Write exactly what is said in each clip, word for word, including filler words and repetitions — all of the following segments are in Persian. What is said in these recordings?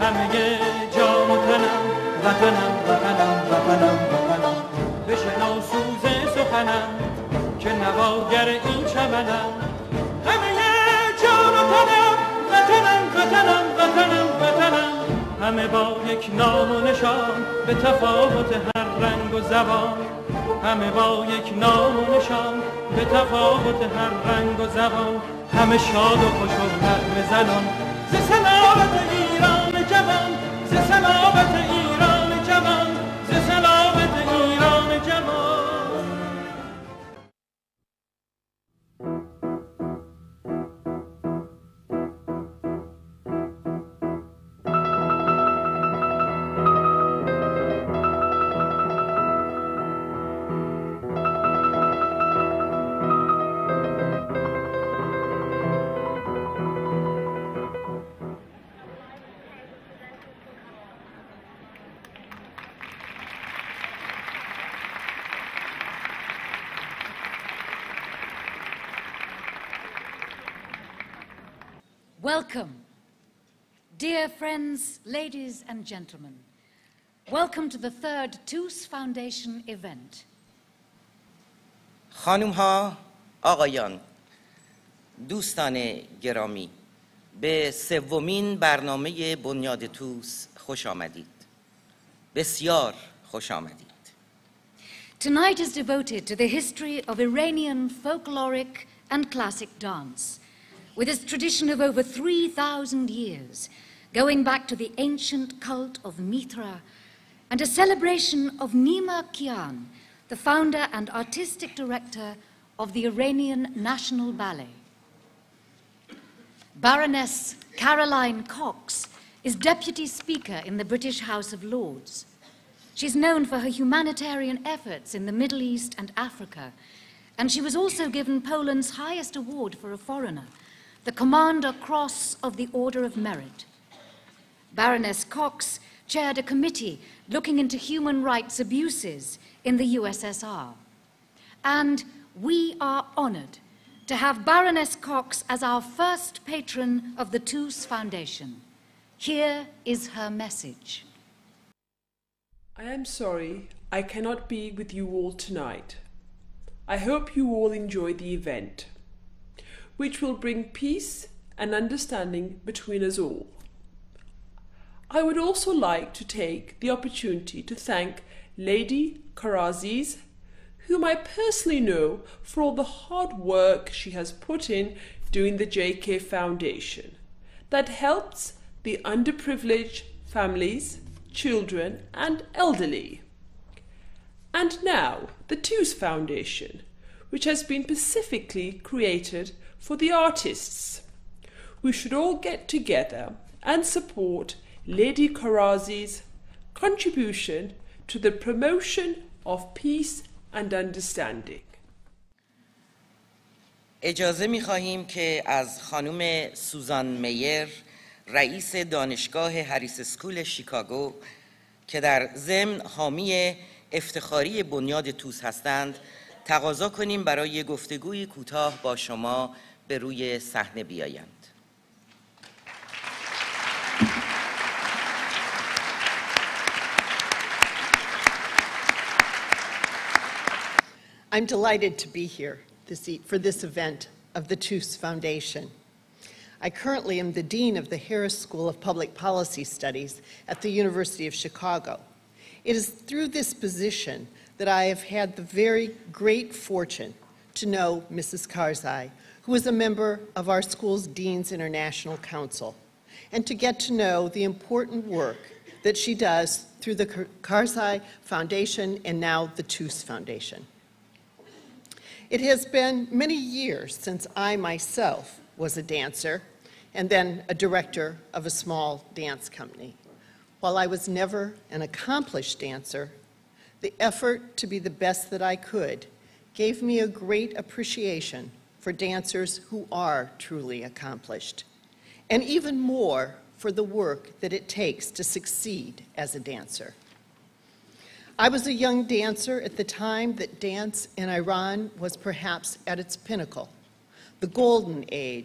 همه جان و تنم وطنم وطنم وطنم وطنم بشنو سوز سخنم که نواگر این چمنم همه جان و تنم وطنم وطنم وطنم وطنم همه با یک نام و نشان به تفاوت هر رنگ و زبان همه با یک نام و نشان به تفاوت هر رنگ و زبان همه شاد و خوش و نغمه زنان ز سلامت ایران جوان ز سلامت ایران جوان ز سلامت ایران جوان. Welcome, dear friends, ladies and gentlemen. Welcome to the third Toos Foundation event. خانم ها، آقایان، دوستان گرامی، به سومین برنامه بنیاد توس خوش آمدید. بسیار خوش آمدید. Tonight is devoted to the history of Iranian folkloric and classic dance, with its tradition of over three thousand years, going back to the ancient cult of Mithra, and a celebration of Nima Kian, the founder and artistic director of the Iranian National Ballet. Baroness Caroline Cox is Deputy Speaker in the British House of Lords. She's known for her humanitarian efforts in the Middle East and Africa, and she was also given Poland's highest award for a foreigner, the Commander Cross of the Order of Merit. Baroness Cox chaired a committee looking into human rights abuses in the U S S R. And we are honored to have Baroness Cox as our first patron of the Toos Foundation. Here is her message. I am sorry I cannot be with you all tonight. I hope you all enjoy the event, which will bring peace and understanding between us all. I would also like to take the opportunity to thank Lady Karaziz, whom I personally know for all the hard work she has put in doing the J K Foundation that helps the underprivileged families, children and elderly. And now the Toos Foundation, which has been specifically created for the artists. We should all get together and support Lady Karazi's contribution to the promotion of peace and understanding. اجازه می خواهیم که از خانم سوزان میر، رئیس دانشگاه هریس اسکول شیکاگو که در ضمن حامی افتخاری بنیاد توس هستند، تقاضا کنیم برای گفتگوی کوتاه با شما به روی صحنه بیایند. I'm delighted to be here this e- for this event of the Toos Foundation. I currently am the Dean of the Harris School of Public Policy Studies at the University of Chicago. It is through this position that I have had the very great fortune to know Missus Karzai, who is a member of our school's Dean's International Council, and to get to know the important work that she does through the Karzai Foundation and now the Toos Foundation. It has been many years since I myself was a dancer and then a director of a small dance company. While I was never an accomplished dancer, the effort to be the best that I could gave me a great appreciation for dancers who are truly accomplished, and even more for the work that it takes to succeed as a dancer. I was a young dancer at the time that dance in Iran was perhaps at its pinnacle, the golden age,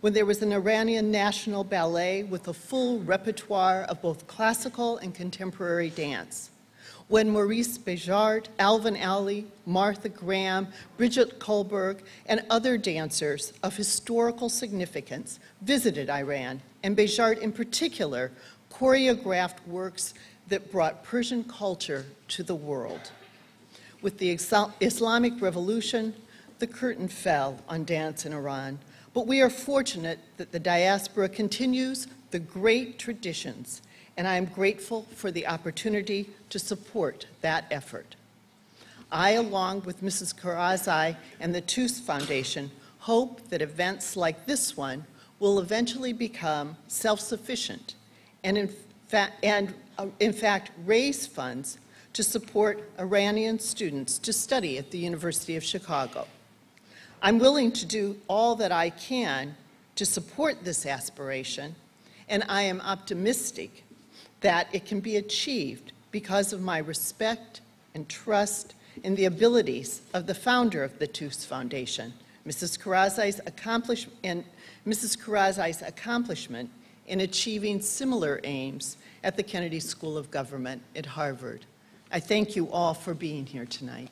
when there was an Iranian national ballet with a full repertoire of both classical and contemporary dance, when Maurice Béjart, Alvin Ailey, Martha Graham, Bridget Kohlberg, and other dancers of historical significance visited Iran, and Béjart in particular choreographed works that brought Persian culture to the world. With the Islamic Revolution, the curtain fell on dance in Iran, but we are fortunate that the diaspora continues the great traditions, and I am grateful for the opportunity to support that effort. I, along with Missus Karazai and the TUS Foundation, hope that events like this one will eventually become self-sufficient and, in, fa and uh, in fact, raise funds to support Iranian students to study at the University of Chicago. I'm willing to do all that I can to support this aspiration, and I am optimistic that it can be achieved because of my respect and trust in the abilities of the founder of the TUS Foundation, Missus Karazai's accomplish and Missus Karazai's accomplishment in achieving similar aims at the Kennedy School of Government at Harvard. I thank you all for being here tonight.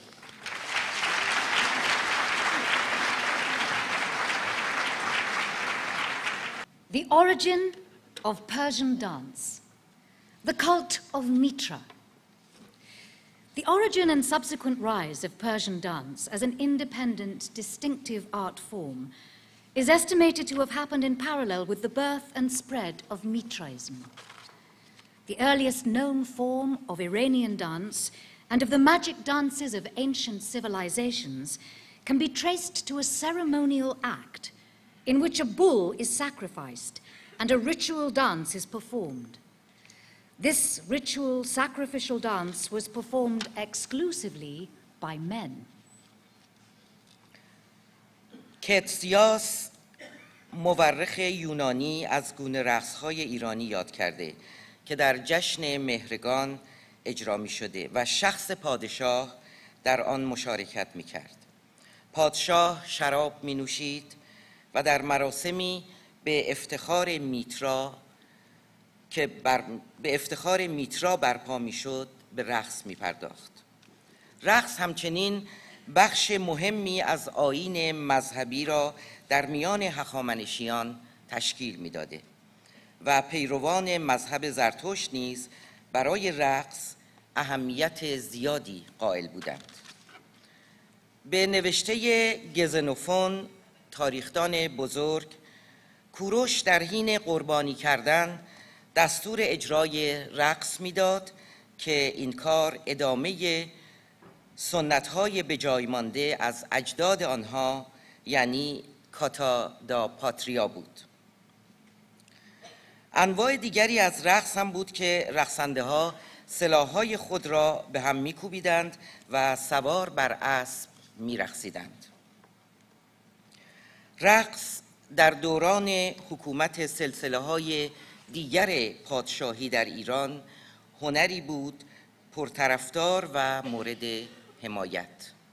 The origin of Persian dance, the cult of Mitra. The origin and subsequent rise of Persian dance as an independent, distinctive art form is estimated to have happened in parallel with the birth and spread of Mitraism. The earliest known form of Iranian dance and of the magic dances of ancient civilizations can be traced to a ceremonial act in which a bull is sacrificed and a ritual dance is performed. This ritual sacrificial dance was performed exclusively by men. کتسیاس مورخ یونانی از گونه رقص‌های ایرانی یاد کرده که در جشن مهرگان اجرا می شده و شخص پادشاه در آن مشارکت می کرد. پادشاه شراب می نوشید و در مراسمی به افتخار میترا که بر به افتخار میترا برپا میشد به رقص می پرداخت. رقص همچنین بخش مهمی از آیین مذهبی را در میان هخامنشیان تشکیل میداده و پیروان مذهب زرتشت نیز برای رقص اهمیت زیادی قائل بودند. به نوشته گزنوفون تاریخدان بزرگ، کوروش در حین قربانی کردن دستور اجرای رقص میداد که این کار ادامه سنت‌های به جای مانده از اجداد آنها یعنی کاتا دا پاتریا بود. انواع دیگری از رقص هم بود که رقصنده ها سلاح‌های خود را به هم می‌کوبیدند و سوار بر اسب می‌رقصیدند. رقص در دوران حکومت سلسله‌های دیگر پادشاهی در ایران هنری بود پرطرفدار و مورد حمایت.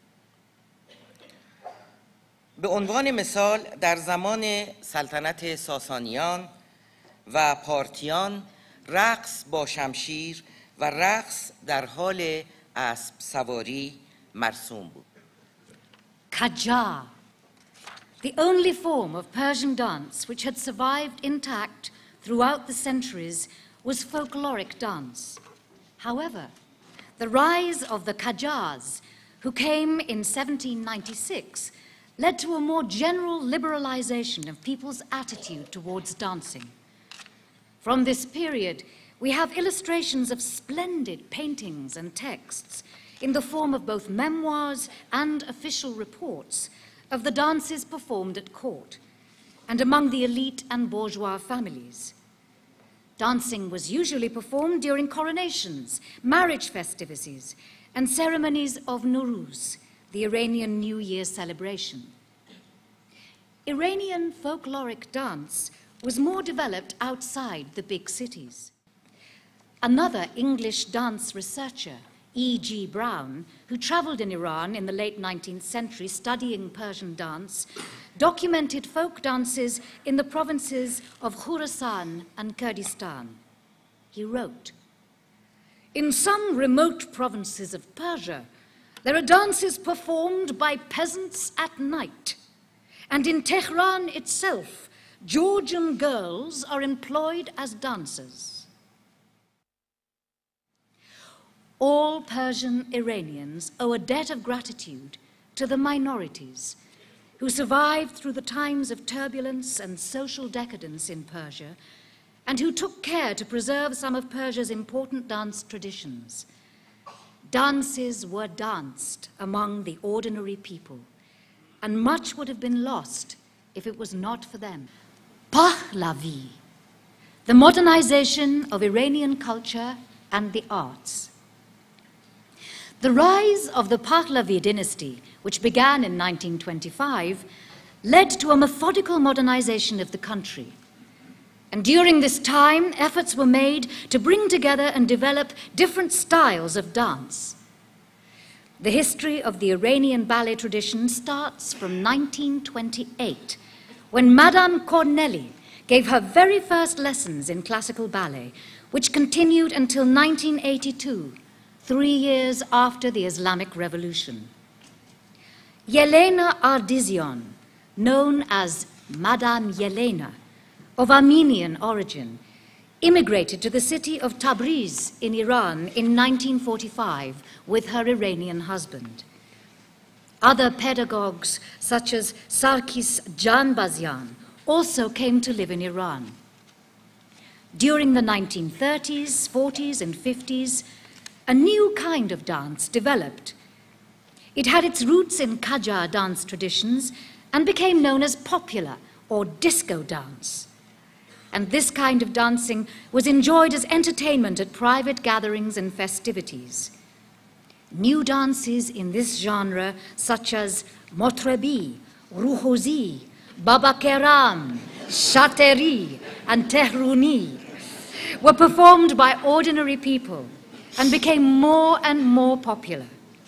به عنوان مثال در زمان سلطنت ساسانیان و پارتیان رقص با شمشیر و رقص در حال اسب سواری مرسوم بود. Qajar, the only form of Persian dance which had survived intact throughout the centuries, was folkloric dance. However, the rise of the Qajars, who came in seventeen ninety-six, led to a more general liberalization of people's attitude towards dancing. From this period, we have illustrations of splendid paintings and texts in the form of both memoirs and official reports of the dances performed at court and among the elite and bourgeois families. Dancing was usually performed during coronations, marriage festivities, and ceremonies of Nowruz, the Iranian New Year celebration. Iranian folkloric dance was more developed outside the big cities. Another English dance researcher, E G Brown, who traveled in Iran in the late nineteenth century studying Persian dance, documented folk dances in the provinces of Khurasan and Kurdistan. He wrote, "In some remote provinces of Persia, there are dances performed by peasants at night, and in Tehran itself, Georgian girls are employed as dancers." All Persian Iranians owe a debt of gratitude to the minorities who survived through the times of turbulence and social decadence in Persia, and who took care to preserve some of Persia's important dance traditions. Dances were danced among the ordinary people, and much would have been lost if it was not for them. Pahlavi, the modernization of Iranian culture and the arts. The rise of the Pahlavi dynasty, which began in nineteen twenty-five, led to a methodical modernization of the country. And during this time, efforts were made to bring together and develop different styles of dance. The history of the Iranian ballet tradition starts from nineteen twenty-eight, when Madame Corneli gave her very first lessons in classical ballet, which continued until nineteen eighty-two, three years after the Islamic Revolution. Yelena Ardizian, known as Madame Yelena, of Armenian origin, immigrated to the city of Tabriz in Iran in nineteen forty-five with her Iranian husband. Other pedagogues, such as Sarkis Janbazian, also came to live in Iran. During the nineteen thirties, forties, and fifties, a new kind of dance developed. It had its roots in Qajar dance traditions and became known as popular or disco dance. And this kind of dancing was enjoyed as entertainment at private gatherings and festivities. New dances in this genre, such as Motrebi, Ruhozi, Baba Keram, Shateri, and Tehruni, were performed by ordinary people and became more and more popular.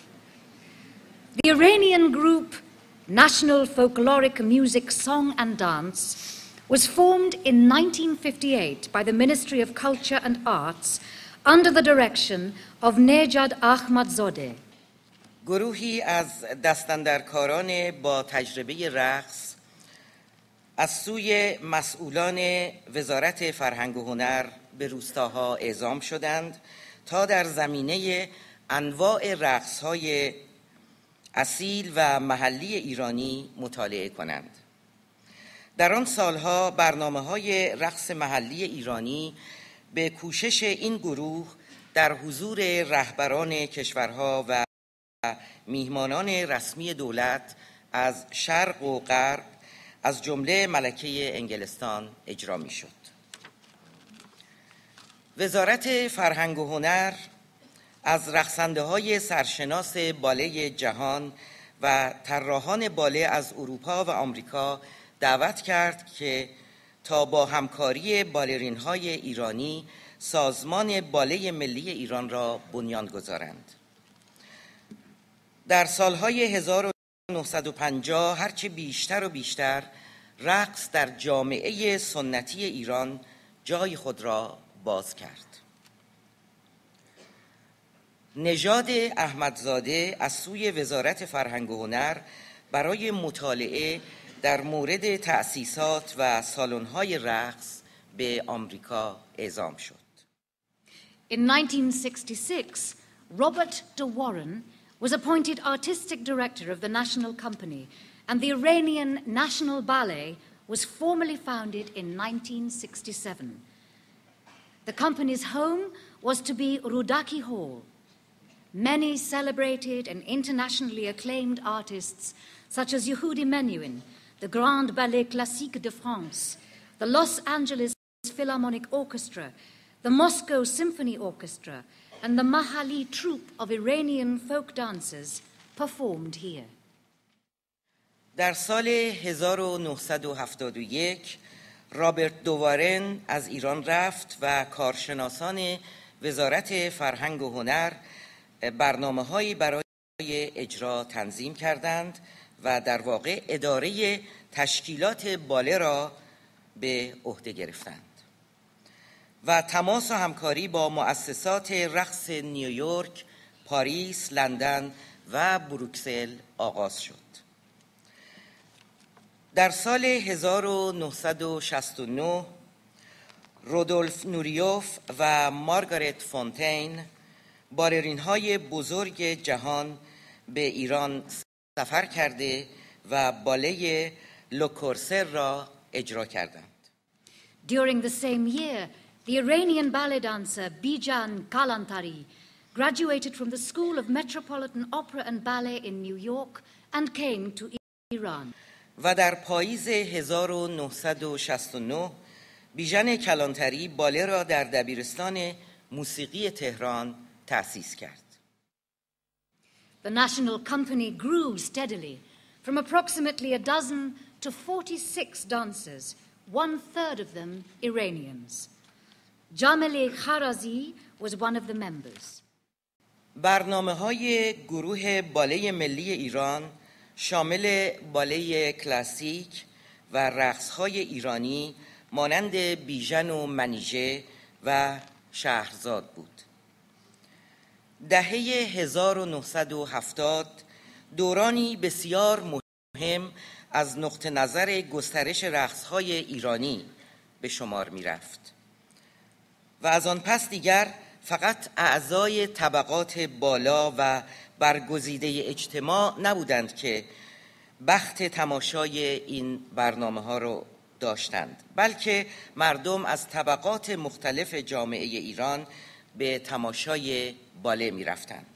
The Iranian group National Folkloric Music, Song and Dance was formed in nineteen fifty-eight by the Ministry of Culture and Arts under the direction of Nejad Ahmadzadeh. گروهی از دستاندرکاران با تجربه رقص از سوی مسئولان وزارت فرهنگ و هنر به روستاها اعزام شدند تا در زمینه انواع رقص‌های اصیل و محلی ایرانی مطالعه کنند. در آن سالها برنامه‌های رقص محلی ایرانی به کوشش این گروه در حضور رهبران کشورها و میهمانان رسمی دولت از شرق و غرب از جمله ملکه انگلستان اجرا می‌شد. وزارت فرهنگ و هنر از رقصنده‌های سرشناس باله جهان و طراحان باله از اروپا و آمریکا دعوت کرد که تا با همکاری بالرین‌های ایرانی سازمان باله ملی ایران را بنیان گذارند. در سالهای هزار و نهصد و پنجاه هرچه بیشتر و بیشتر رقص در جامعه سنتی ایران جای خود را باز کرد. نژاد احمدزاده از سوی وزارت فرهنگ و هنر برای مطالعه در مورد تأسیسات و سالن‌های رقص به آمریکا اعزام شد. In nineteen sixty-six, Robert de Warren was appointed artistic director of the National Company, and the Iranian National Ballet was formally founded in nineteen sixty-seven. The company's home was to be Rudaki Hall. Many celebrated and internationally acclaimed artists, such as Yehudi Menuhin, the Grand Ballet Classique de France, the Los Angeles Philharmonic Orchestra, the Moscow Symphony Orchestra, and the Mahali troupe of Iranian folk dancers performed here. در سال هزار و نهصد و هفتاد و یک رابرت دوارن از ایران رفت و کارشناسان وزارت فرهنگ و هنر برنامه‌هایی برای اجرا تنظیم کردند و در واقع اداره تشکیلات باله را به عهده گرفتند و تماس و همکاری با مؤسسات رقص نیویورک، پاریس، لندن و بروکسل آغاز شد. در سال هزار و نهصد و شصت و نه رودولف نوریوف و مارگارت فونتین، بالرین‌های بزرگ جهان، به ایران سفر کرده و باله لوکورسر را اجرا کردند. During the same year, the Iranian ballet dancer Bijan Kalantari graduated from the School of Metropolitan Opera and Ballet in New York and came to Iran. و در پاییز هزار و نهصد و شصت و نه بیژن کلانتری باله را در دبیرستان موسیقی تهران تأسیس کرد. The national company grew steadily from approximately a dozen to forty-six dancers, one third of them Iranians. Jameli Kharazi was one of the members. برنامه‌های گروه باله ملی ایران شامل باله کلاسیک و رقص‌های ایرانی مانند بیژن و منیژه و شهرزاد بود. دهه هزار و نهصد و هفتاد دورانی بسیار مهم از نقطه نظر گسترش رقص‌های ایرانی به شمار می رفت و از آن پس دیگر فقط اعضای طبقات بالا و برگزیده اجتماع نبودند که بخت تماشای این برنامه ها رو داشتند، بلکه مردم از طبقات مختلف جامعه ایران به تماشای باله می رفتند.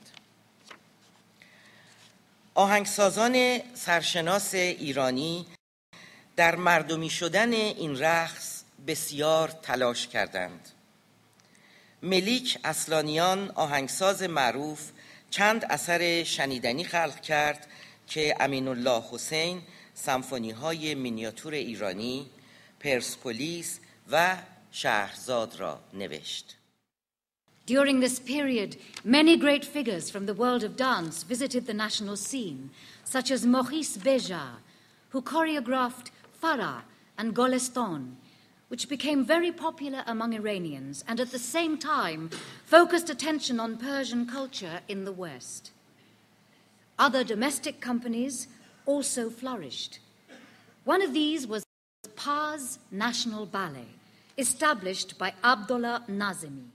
آهنگسازان سرشناس ایرانی در مردمی شدن این رقص بسیار تلاش کردند. ملیک اصلانیان، آهنگساز معروف، چند اثر شنیدنی خلق کرد که امین الله حسین سمفونی‌های مینیاتور ایرانی، پرسپولیس و شهرزاد را نوشت. During this period, many great figures from the world of dance visited the national scene, such as Maurice Béjart, who choreographed Farah and Golestan, which became very popular among Iranians and at the same time focused attention on Persian culture in the West. Other domestic companies also flourished. One of these was Pars National Ballet, established by Abdullah Nazemi.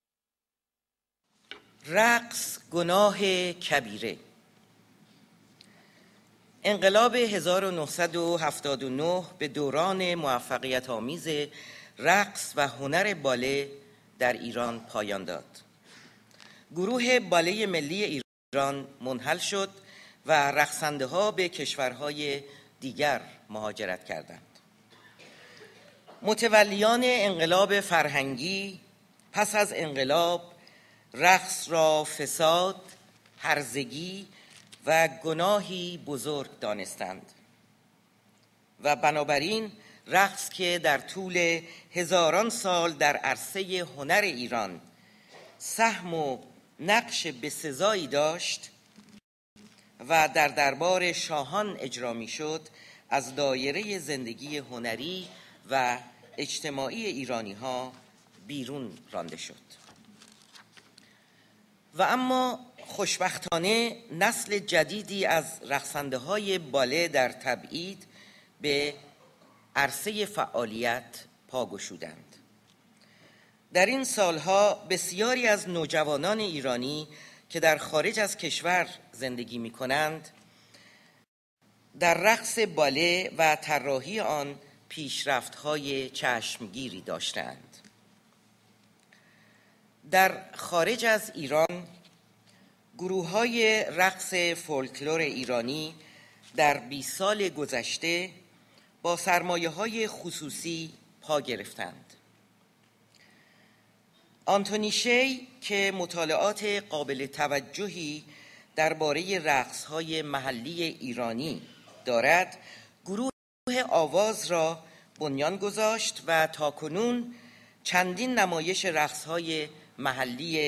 رقص گناه کبیره. انقلاب هزار و نهصد و هفتاد و نه به دوران موفقیت آمیز رقص و هنر باله در ایران پایان داد. گروه باله ملی ایران منحل شد و رقصنده ها به کشورهای دیگر مهاجرت کردند. متولیان انقلاب فرهنگی پس از انقلاب رقص را فساد، هرزگی و گناهی بزرگ دانستند و بنابراین رقص که در طول هزاران سال در عرصه هنر ایران سهم و نقش بسزایی داشت و در دربار شاهان اجرا می‌شد، از دایره زندگی هنری و اجتماعی ایرانی‌ها بیرون رانده شد. و اما خوشبختانه نسل جدیدی از رقصنده‌های باله در تبعید به عرصه فعالیت پا گشودند. در این سالها بسیاری از نوجوانان ایرانی که در خارج از کشور زندگی می‌کنند در رقص باله و طراحی آن پیشرفت‌های چشمگیری داشتند. در خارج از ایران گروه‌های رقص فولکلور ایرانی در بیست سال گذشته با سرمایه‌های خصوصی پا گرفتند. آنتونی شی که مطالعات قابل توجهی درباره رقص‌های محلی ایرانی دارد، گروه آواز را بنیان گذاشت و تاکنون چندین نمایش رقص‌های محلی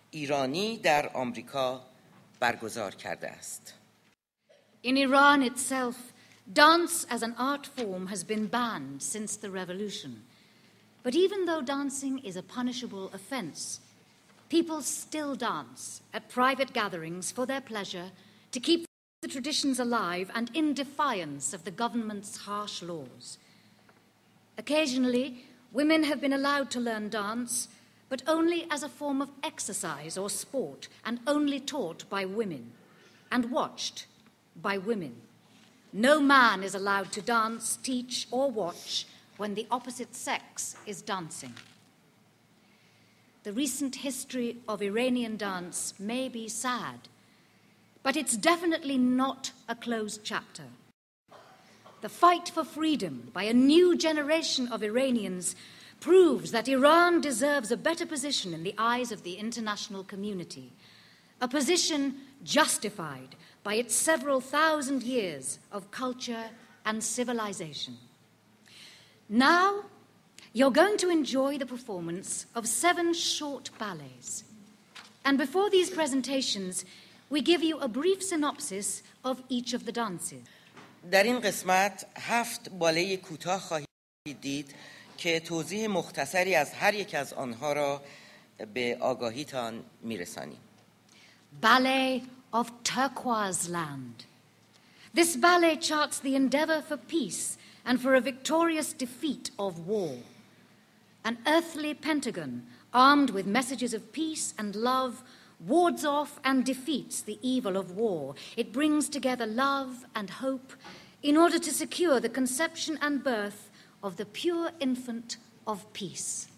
ایرانی در آمریکا برگزار کرده است. In Iran itself, dance as an art form has been banned since the revolution. But even though dancing is a punishable offense, people still dance at private gatherings for their pleasure, to keep the traditions alive and in defiance of the government's harsh laws. Occasionally, women have been allowed to learn dance, but only as a form of exercise or sport, and only taught by women and watched by women. No man is allowed to dance, teach, or watch when the opposite sex is dancing. The recent history of Iranian dance may be sad, but it's definitely not a closed chapter. The fight for freedom by a new generation of Iranians proves that Iran deserves a better position in the eyes of the international community, a position justified by its several thousand years of culture and civilization. Now, you're going to enjoy the performance of seven short ballets. And before these presentations, we give you a brief synopsis of each of the dances. در این قسمت هفت باله کوتاه خواهید دید که توضیح مختصری از هر یک از آنها را به آگاهیتان میرسانیم. Ballet of Turquoise Land. This ballet charts the endeavor for peace and for a victorious defeat of war. An earthly pentagon, armed with messages of peace and love, wards off and defeats the evil of war. It brings together love and hope in order to secure the conception and birth of the pure infant of peace.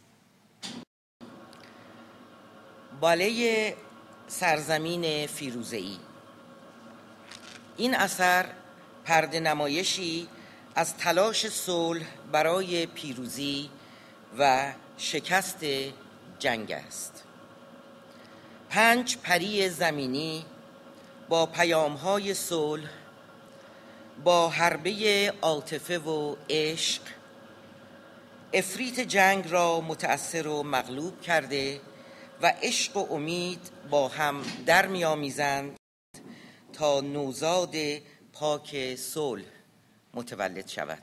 باله سرزمین فیروزه‌ای. این اثر پرده نمایشی از تلاش صلح برای پیروزی و شکست جنگ است. پنج پری زمینی با پیام‌های صلح، با حربه عاطفه و عشق، افریت جنگ را متأثر و مغلوب کرده و عشق و امید با هم در می‌آمیزند تا نوزاد پاک صلح متولد شود.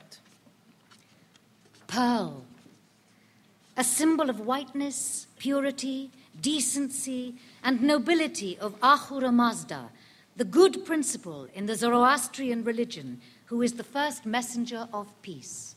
Pearl, a symbol of whiteness, purity, decency, and nobility of Ahura Mazda, the good principle in the Zoroastrian religion, who is the first messenger of peace.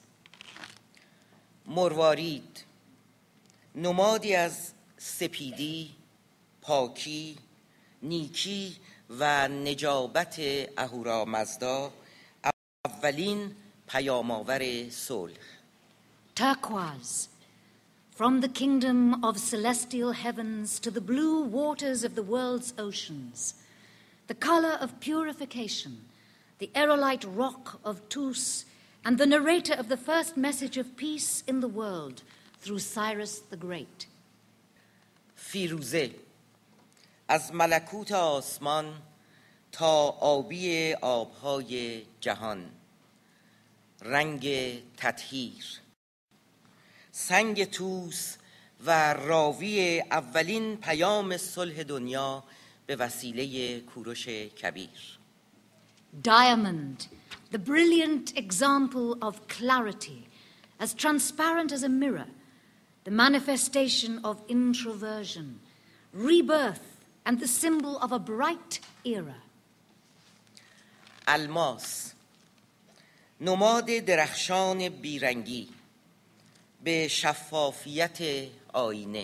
مروارید، نمادی از سپیدی، پاکی، نیکی و نجابت اهورا مزدا، اولین پیام‌آور صلح. Turquoise, from the kingdom of celestial heavens to the blue waters of the world's oceans, the color of purification, the aerolite rock of Tus, and the narrator of the first message of peace in the world through Cyrus the Great. فیروزه، از ملکوت آسمان تا آبی آبهای جهان، رنگ تطهیر، سنگ توس و راوی اولین پیام صلح دنیا به وسیله کوروش کبیر. Diamond, the brilliant example of clarity, as transparent as a mirror, the manifestation of introversion, rebirth, and the symbol of a bright era. الماس، نماد درخشان بیرنگی به شفافیت آینه،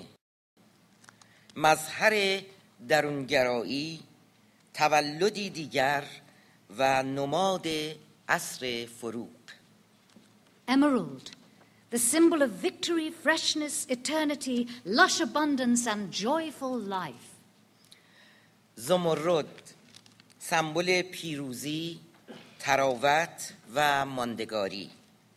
مظهر درونگرایی، تولدی دیگر و نماد عصر فروغ. Emerald, the symbol of victory, freshness, eternity, lush abundance, and joyful life. زمرد، سمبل پیروزی، تراوت و ماندگاری،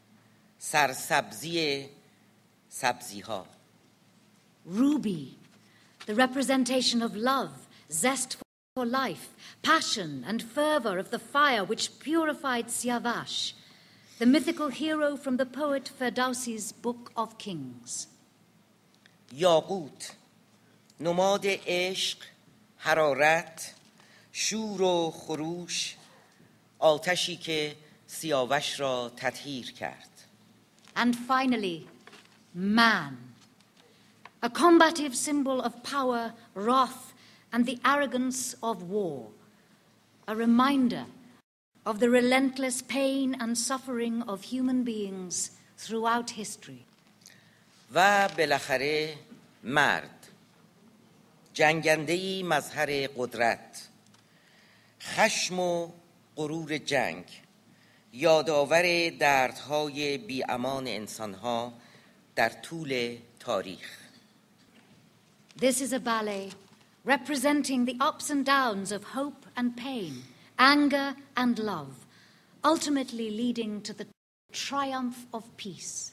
سرسبزی سبزی‌ها. Ruby, the representation of love, zest for life, passion and fervor of the fire which purified Siavash, the mythical hero from the poet Ferdowsi's Book of Kings. یاقوت، نماد عشق، حرارت، شور و خروش، آتشی که سیاوش را تطهیر کرد. And finally, man, a combative symbol of power, wrath, and the arrogance of war, a reminder of the relentless pain and suffering of human beings throughout history. و بالاخره مرد، جنگنده‌ای مظهر قدرت، خشم و غرور جنگ، یادآور دردهای بی‌امان انسانها در طول تاریخ. This is a ballet representing the ups and downs of hope and pain, anger and love, ultimately leading to the triumph of peace.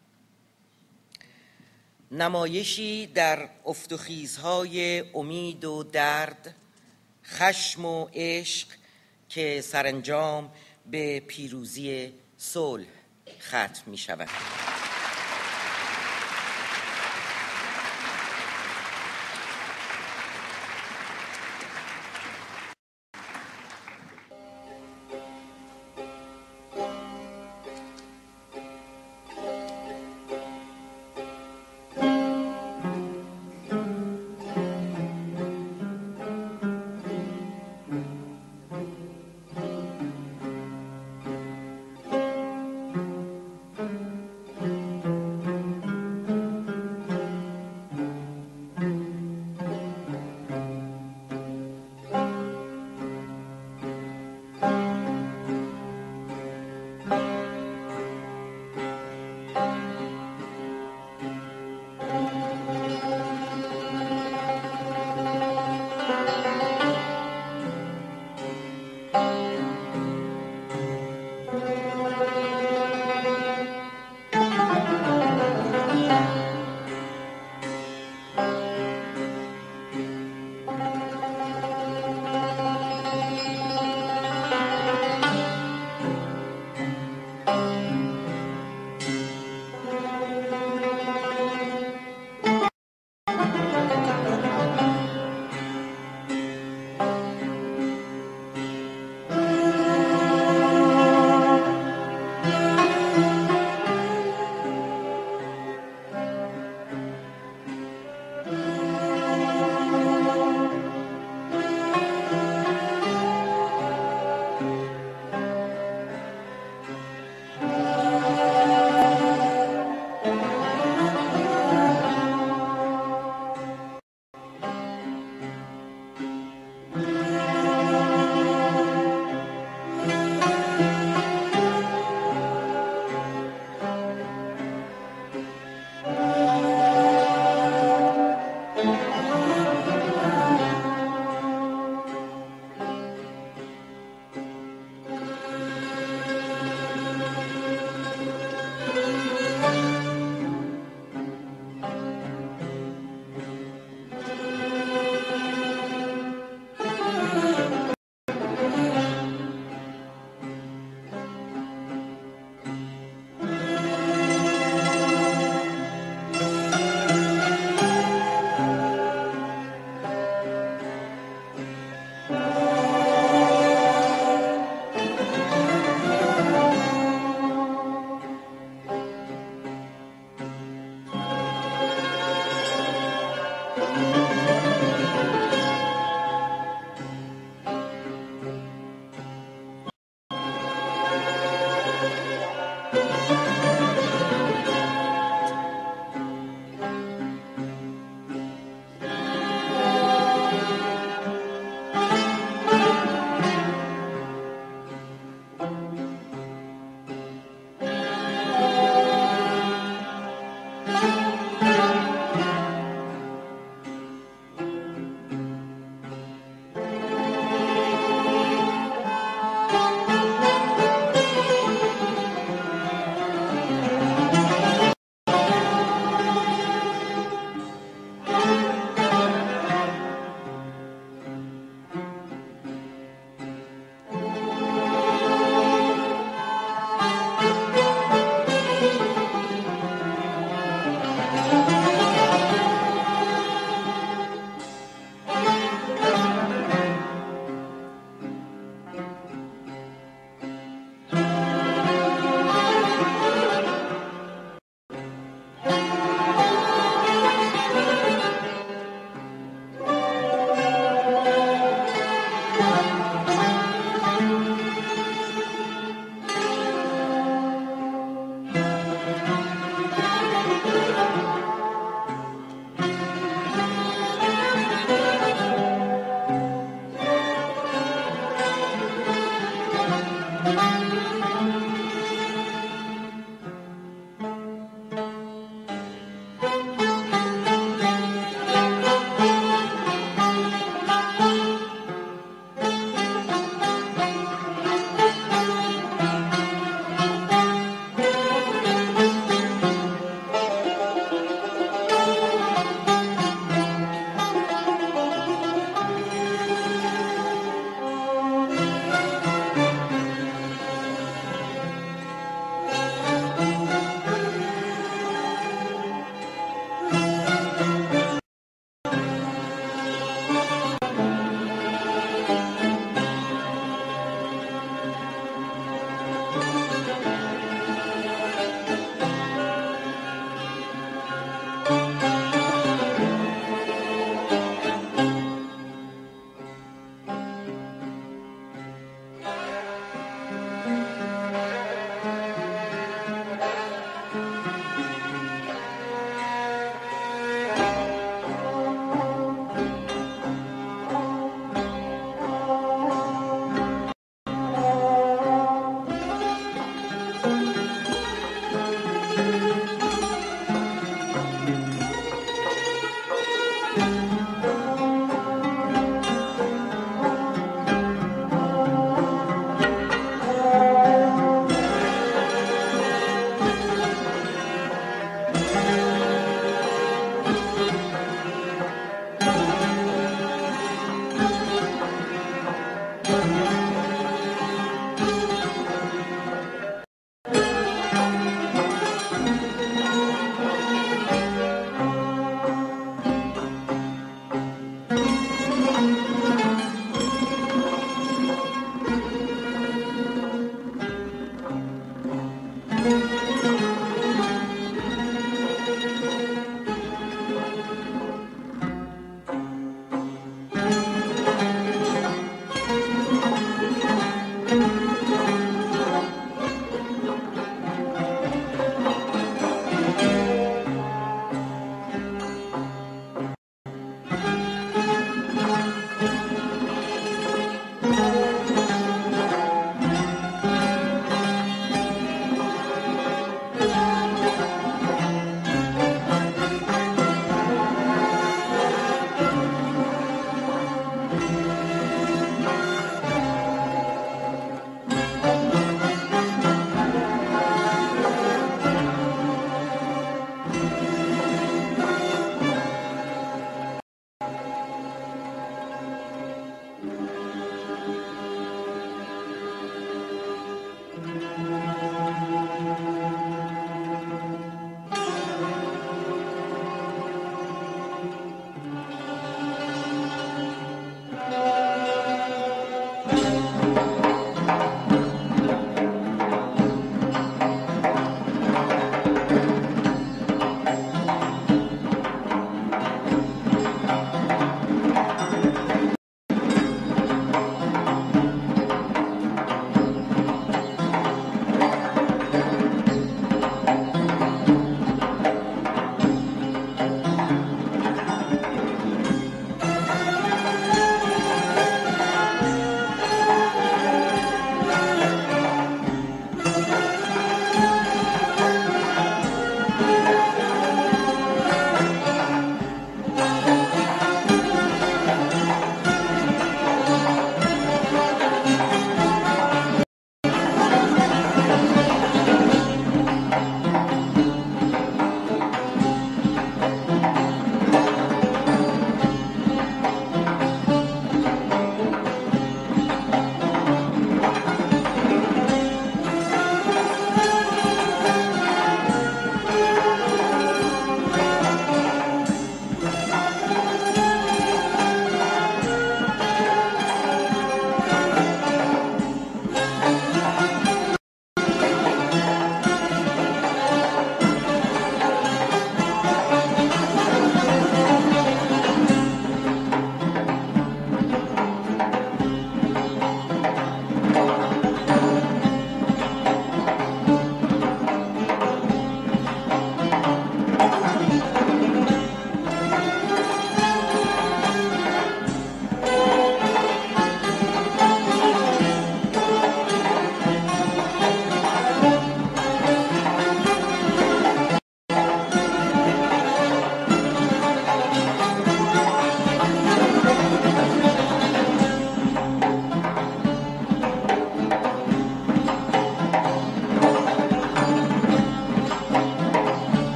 نمایشی در افت و خیزهای امید و درد، خشم و عشق که سرانجام به پیروزی صلح ختم می شود.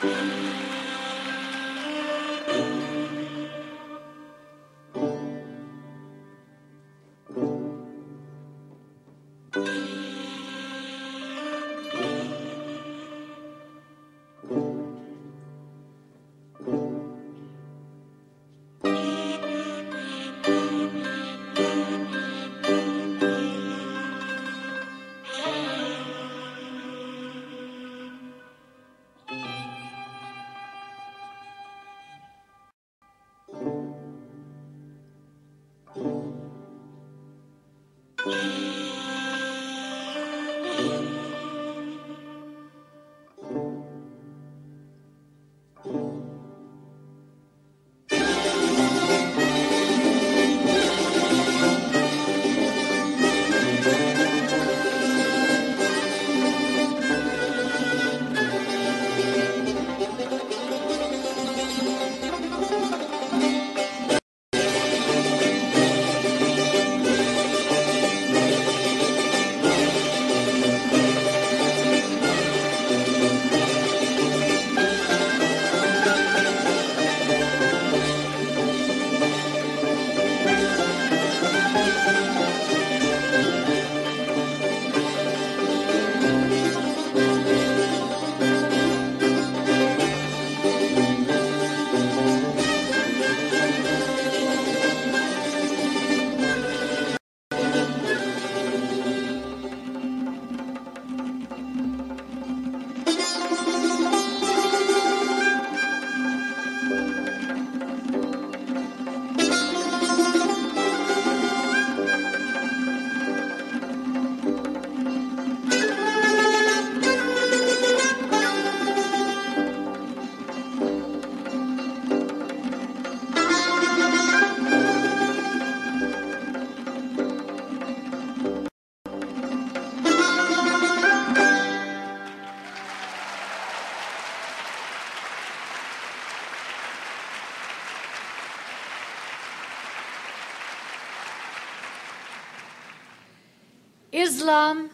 Islam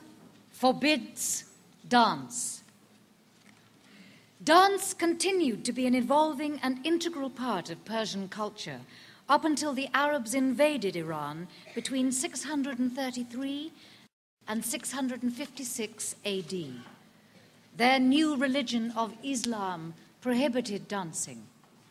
forbids dance. Dance continued to be an evolving and integral part of Persian culture up until the Arabs invaded Iran between six hundred thirty-three and six hundred fifty-six A D. Their new religion of Islam prohibited dancing.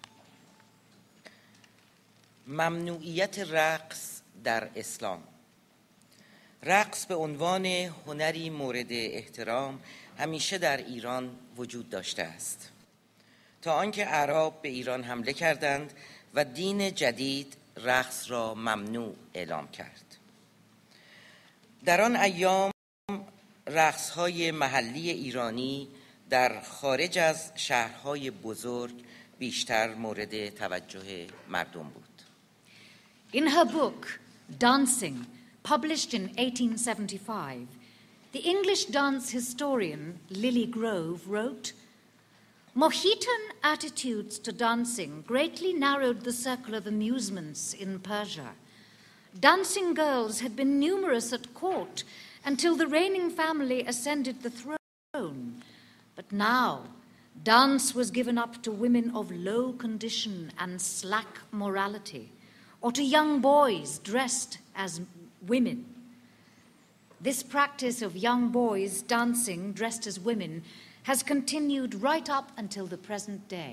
ممنوعیت رقص در اسلام. رقص به عنوان هنری مورد احترام همیشه در ایران وجود داشته است تا آنکه اعراب به ایران حمله کردند و دین جدید رقص را ممنوع اعلام کرد. در آن ایام رقص‌های محلی ایرانی در خارج از شهرهای بزرگ بیشتر مورد توجه مردم بود. In her book, Dancing, published in eighteen seventy-five, the English dance historian Lily Grove wrote, Mohitan attitudes to dancing greatly narrowed the circle of amusements in Persia. Dancing girls had been numerous at court until the reigning family ascended the throne. But now, dance was given up to women of low condition and slack morality, or to young boys dressed as women. This practice of young boys dancing dressed as women has continued right up until the present day.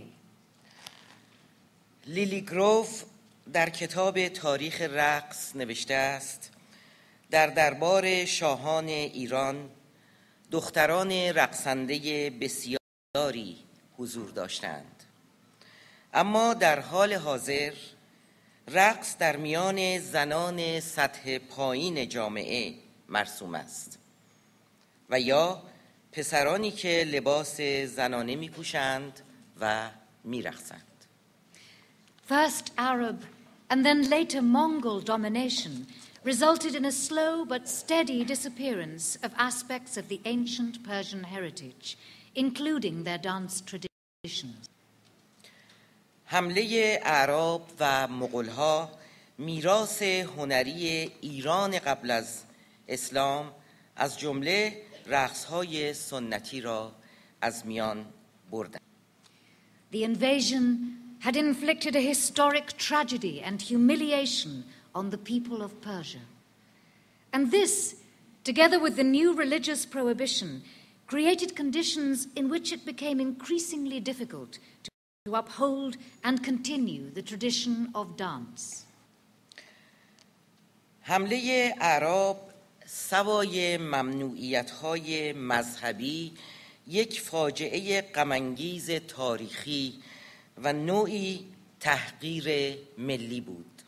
لیلی گروف در کتاب تاریخ رقص نوشته است در دربار شاهان ایران دختران رقصنده بسیاری حضور داشتند، اما در حال حاضر رقص در میان زنان سطح پایین جامعه مرسوم است و یا پسرانی که لباس زنانه می‌پوشند و می‌رقصند. First Arab and then later Mongol domination resulted in a slow but steady disappearance of aspects of the ancient Persian heritage, including their dance traditions. حمله اعراب و مغول‌ها میراث هنری ایران قبل از اسلام از جمله رقص‌های سنتی را از میان بردند. The invasion had inflicted a historic tragedy and humiliation on the people of Persia. And this, together with the new religious prohibition, created conditions in which it became increasingly difficult to, to uphold and continue the tradition of dance. حمله اعراب سوای ممنوعیت‌های مذهبی یک فاجعه غم‌انگیز تاریخی و نوعی تحقیر ملی بود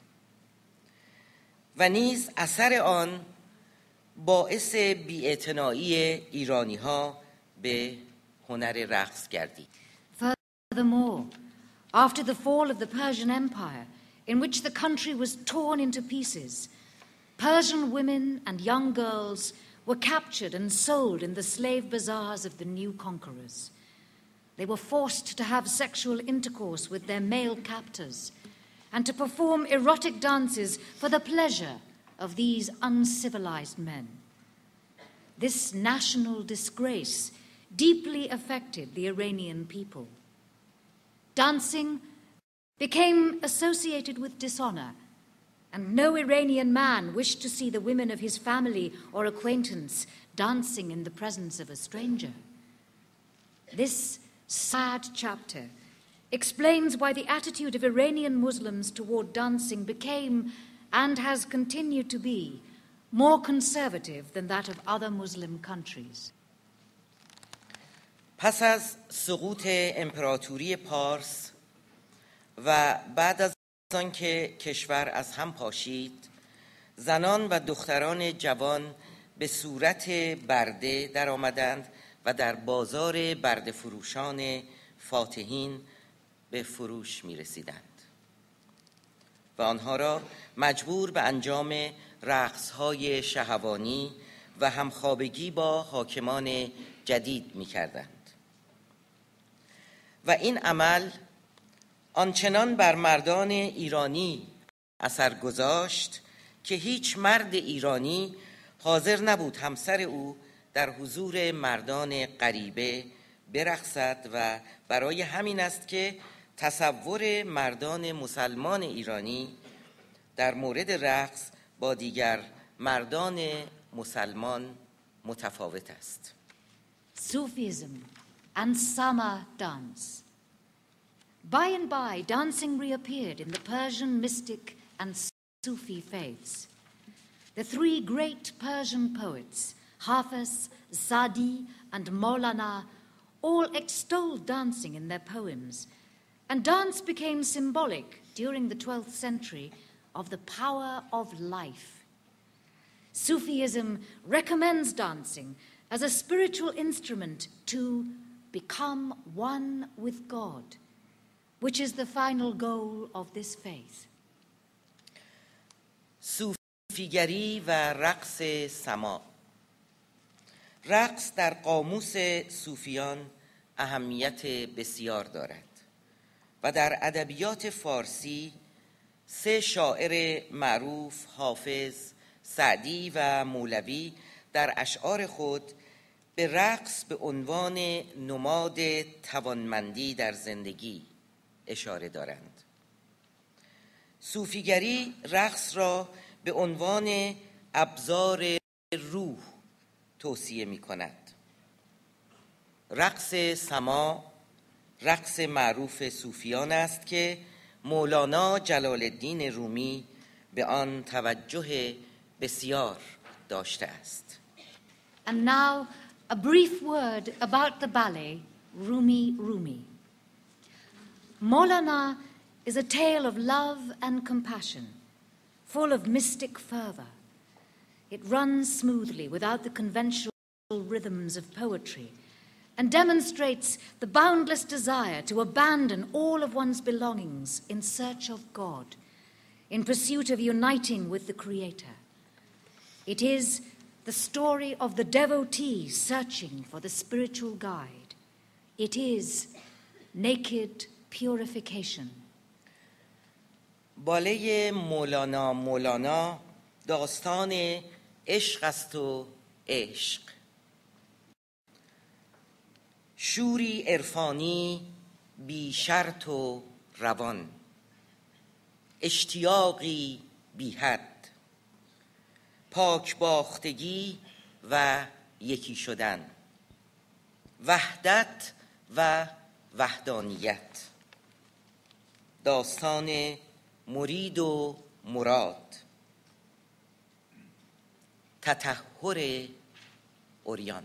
و نیز اثر آن باعث بی‌اعتنایی ایرانی‌ها به هنر رقص گردید. Furthermore, after the fall of the Persian Empire, in which the country was torn into pieces, Persian women and young girls were captured and sold in the slave bazaars of the new conquerors. They were forced to have sexual intercourse with their male captors and to perform erotic dances for the pleasure of these uncivilized men. This national disgrace deeply affected the Iranian people. Dancing became associated with dishonor, and no Iranian man wished to see the women of his family or acquaintance dancing in the presence of a stranger. This sad chapter explains why the attitude of Iranian Muslims toward dancing became, and has continued to be, more conservative than that of other Muslim countries. پس از سقوط امپراتوری پارس و بعد از آنکه کشور از هم پاشید، زنان و دختران جوان به صورت برده در آمدند و در بازار برده فروشان فاتحین به فروش می رسیدند و آنها را مجبور به انجام رقص‌های شهوانی و همخوابگی با حاکمان جدید می کردند و این عمل آنچنان بر مردان ایرانی اثر گذاشت که هیچ مرد ایرانی حاضر نبود همسر او در حضور مردان غریبه برقصد و برای همین است که تصور مردان مسلمان ایرانی در مورد رقص با دیگر مردان مسلمان متفاوت است. Sufism and Sama dance. By and by, dancing reappeared in the Persian mystic and Sufi faiths. The three great Persian poets, Hafiz, Sadi, and Maulana, all extolled dancing in their poems, and dance became symbolic during the twelfth century of the power of life. Sufism recommends dancing as a spiritual instrument to become one with God, which is the final goal of this faith. صوفیگری و رقص سما. رقص در قاموس صوفیان اهمیت بسیار دارد و در ادبیات فارسی سه شاعر معروف، حافظ، سعدی و مولوی، در اشعار خود به رقص به عنوان نماد توانمندی در زندگی اشاره دارند. صوفیگری رقص را به عنوان ابزار روح توصیه می کند. رقص سما رقص معروف صوفیان است که مولانا جلال الدین رومی به آن توجه بسیار داشته است. And now a brief word about the ballet Rumi Rumi. Maulana is a tale of love and compassion, full of mystic fervor. It runs smoothly without the conventional rhythms of poetry and demonstrates the boundless desire to abandon all of one's belongings in search of God, in pursuit of uniting with the Creator. It is the story of the devotee searching for the spiritual guide. It is naked purification. باله مولانا مولانا داستان عشق است و عشق. شوری عرفانی بی شرط و روان، اشتیاقی بی حد، پاک باختگی و یکی شدن، وحدت و وحدانیت، داستان مرید و مراد، تطهر اوریان.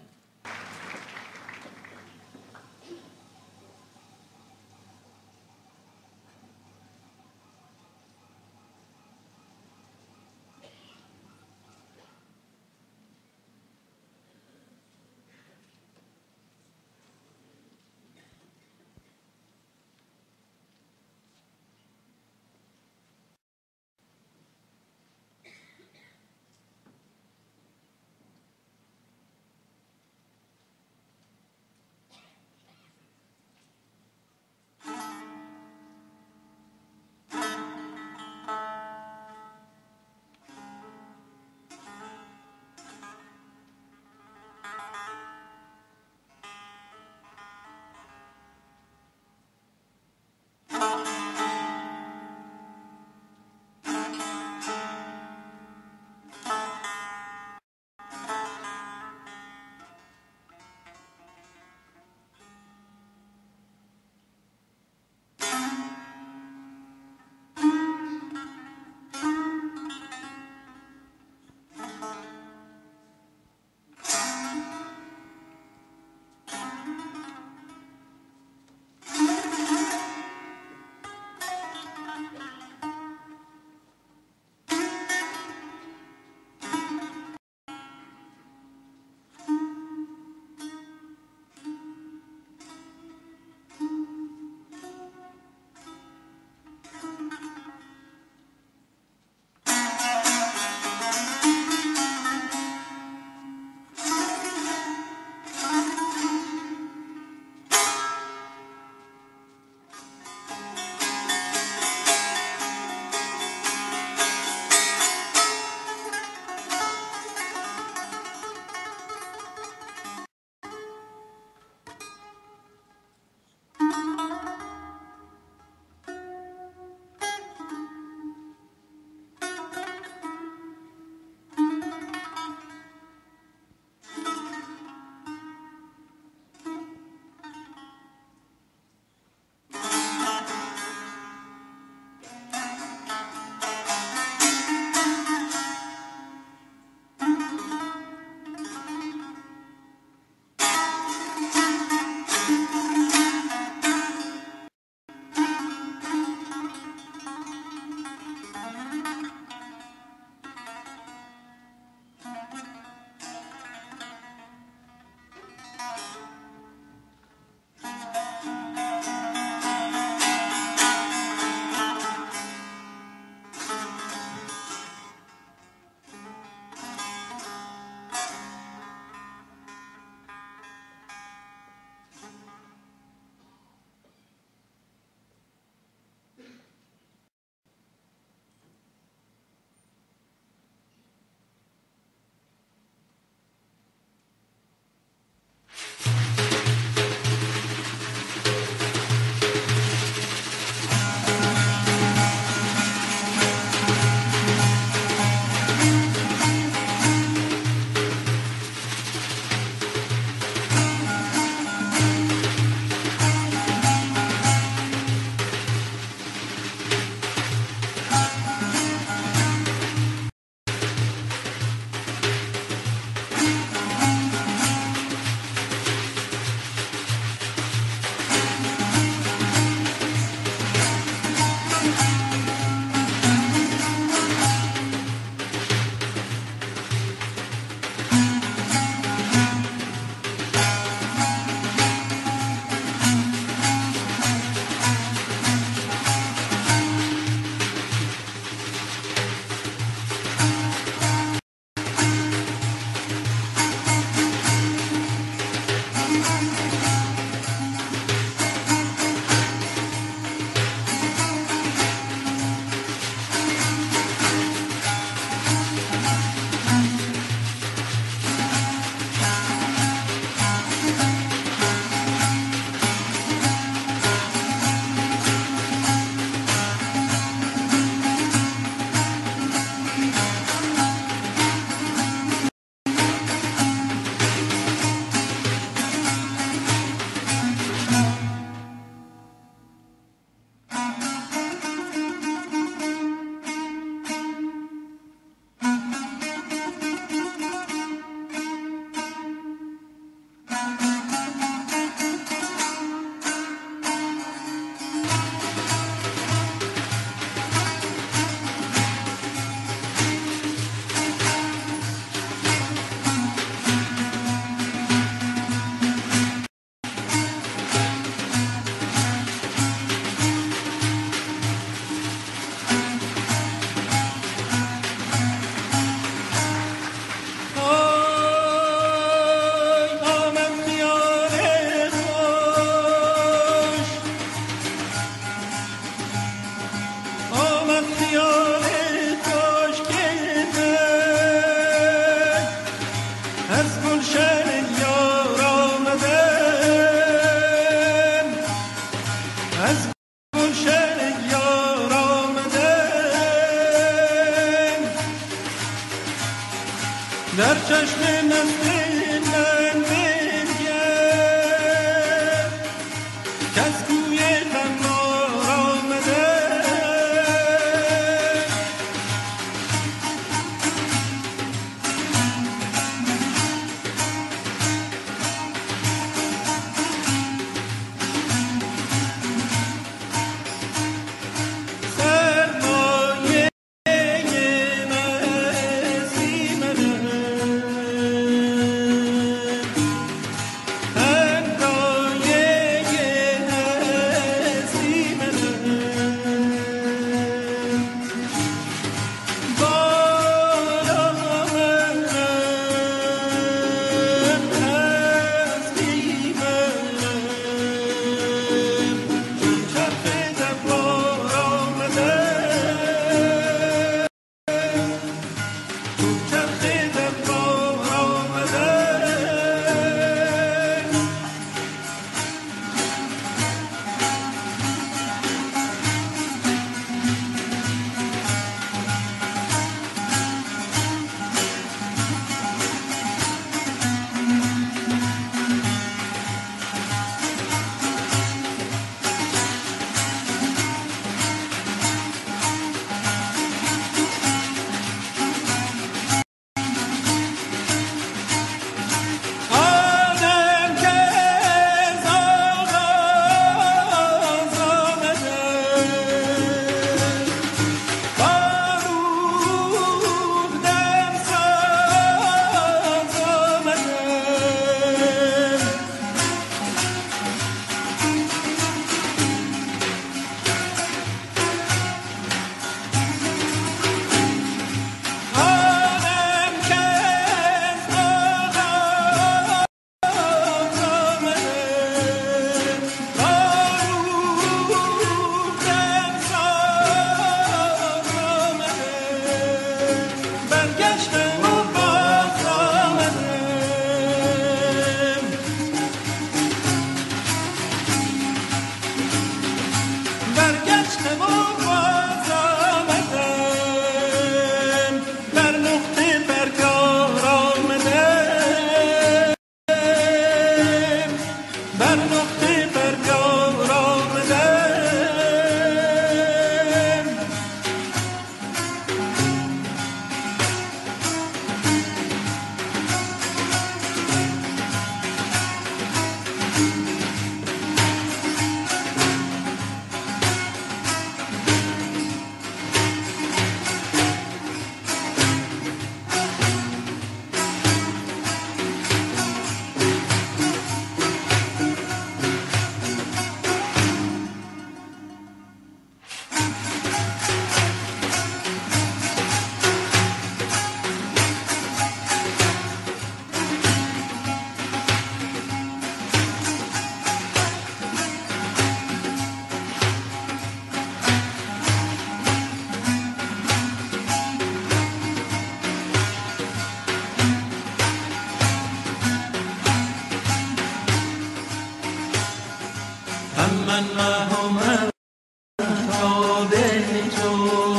من محوم تاب تو،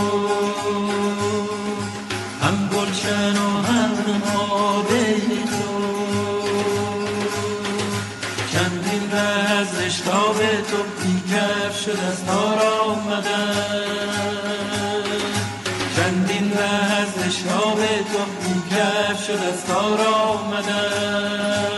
هم گلشن و هم آب تو، چندین از اشتاب تو بیکف شد از کار آمدن، چندین از اشتاب تو بیکف شد از کار آمدن.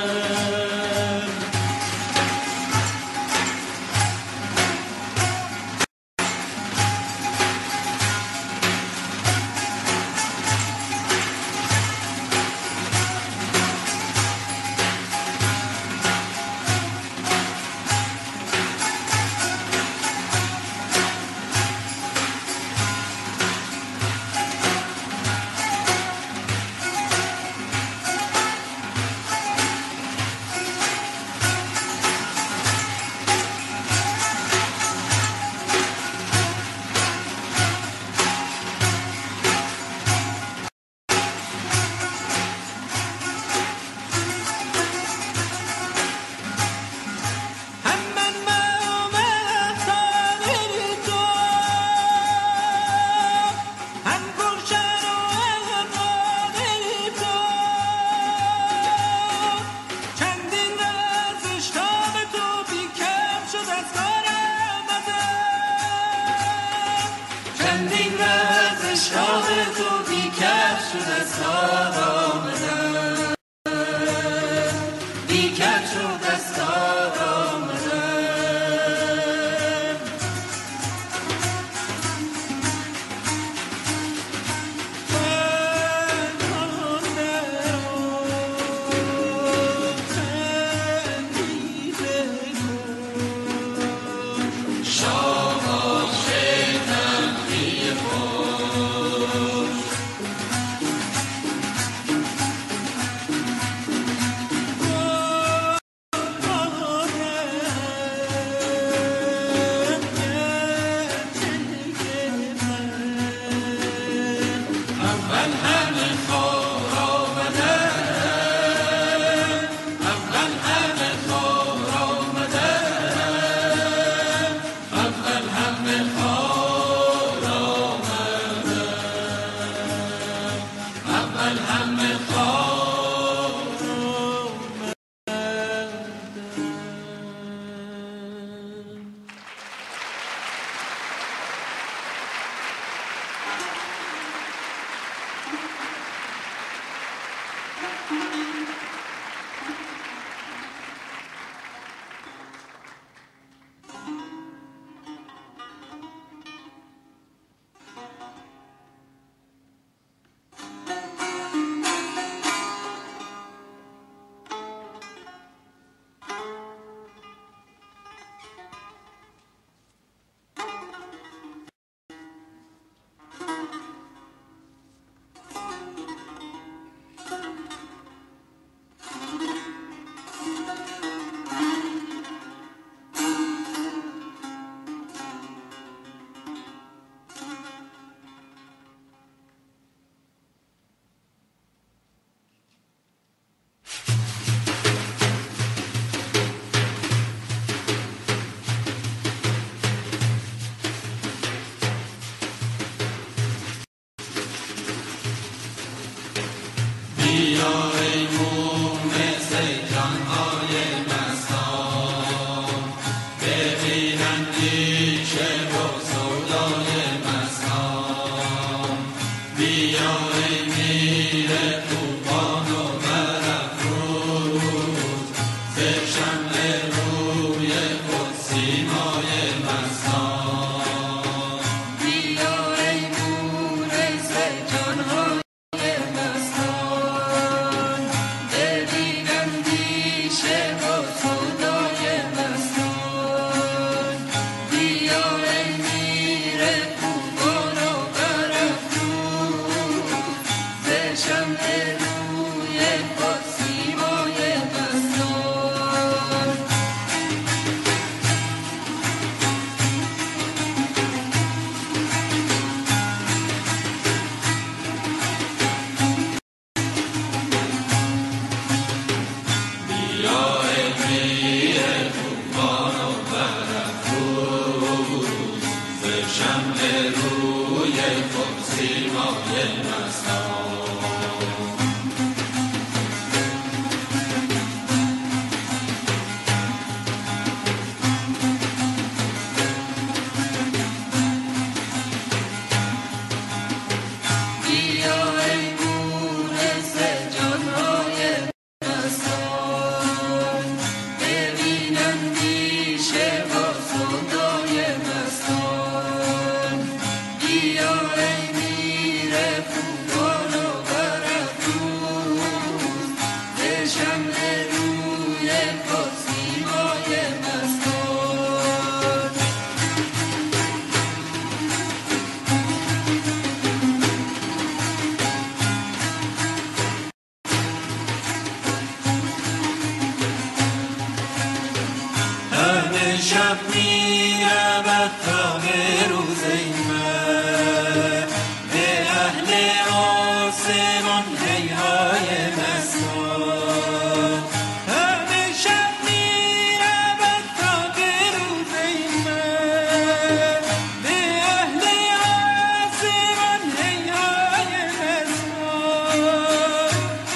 شب می رود تا به روز من به اهل آسمان هیهای مسکان همه شب می رود تا به روز من به اهل آسمان هیهای مسکان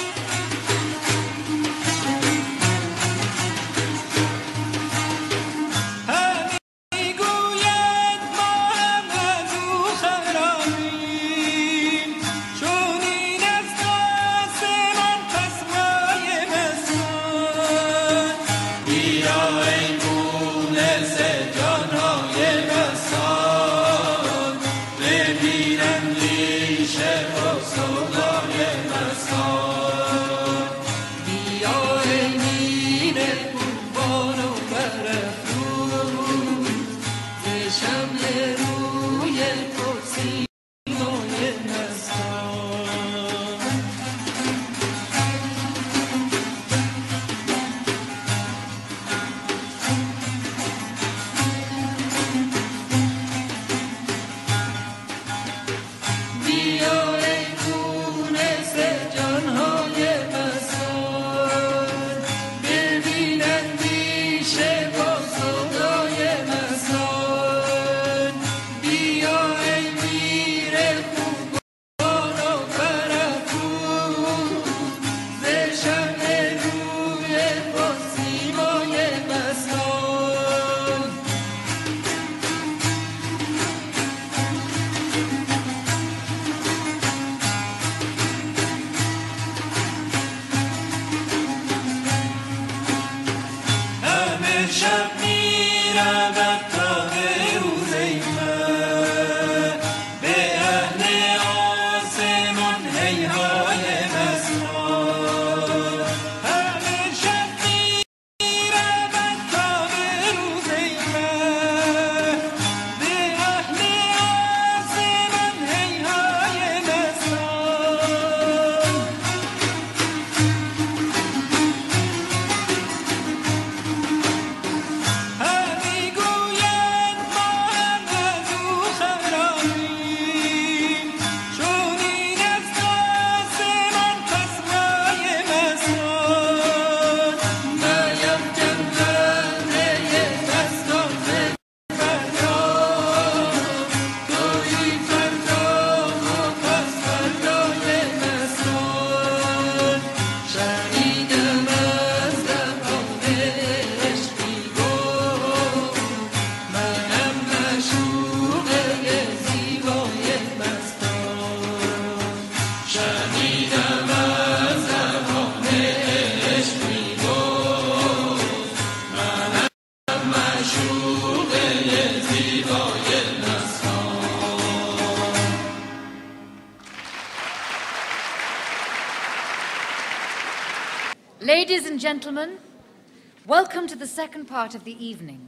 Ladies and gentlemen, welcome to the second part of the evening.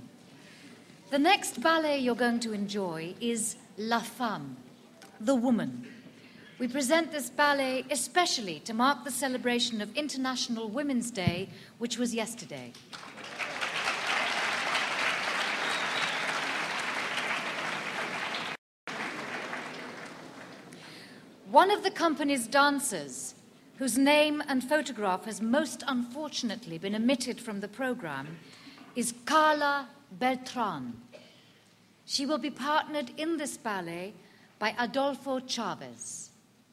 The next ballet you're going to enjoy is La Femme, The Woman. We present this ballet especially to mark the celebration of International Women's Day, which was yesterday. One of the company's dancers, whose name and photograph has most unfortunately been omitted from the program, is Carla Beltran. She will be partnered in this ballet by Adolfo Chavez.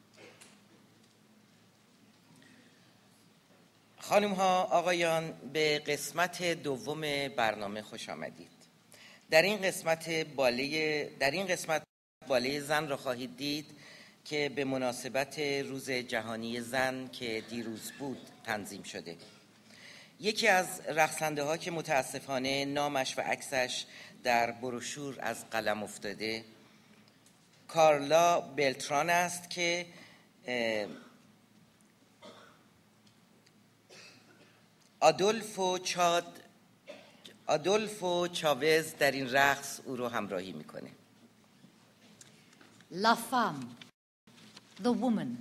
خانم ها آقایان به قسمت دوم برنامه خوش آمدید. در این قسمت باله در این قسمت باله زن را خواهید دید که به مناسبت روز جهانی زن که دیروز بود تنظیم شده. یکی از رقصنده ها که متاسفانه نامش و عکسش در بروشور از قلم افتاده کارلا بلتران است که آدولفو چاد آدولفو چاوز در این رقص او رو همراهی میکنه. La Femme, The Woman.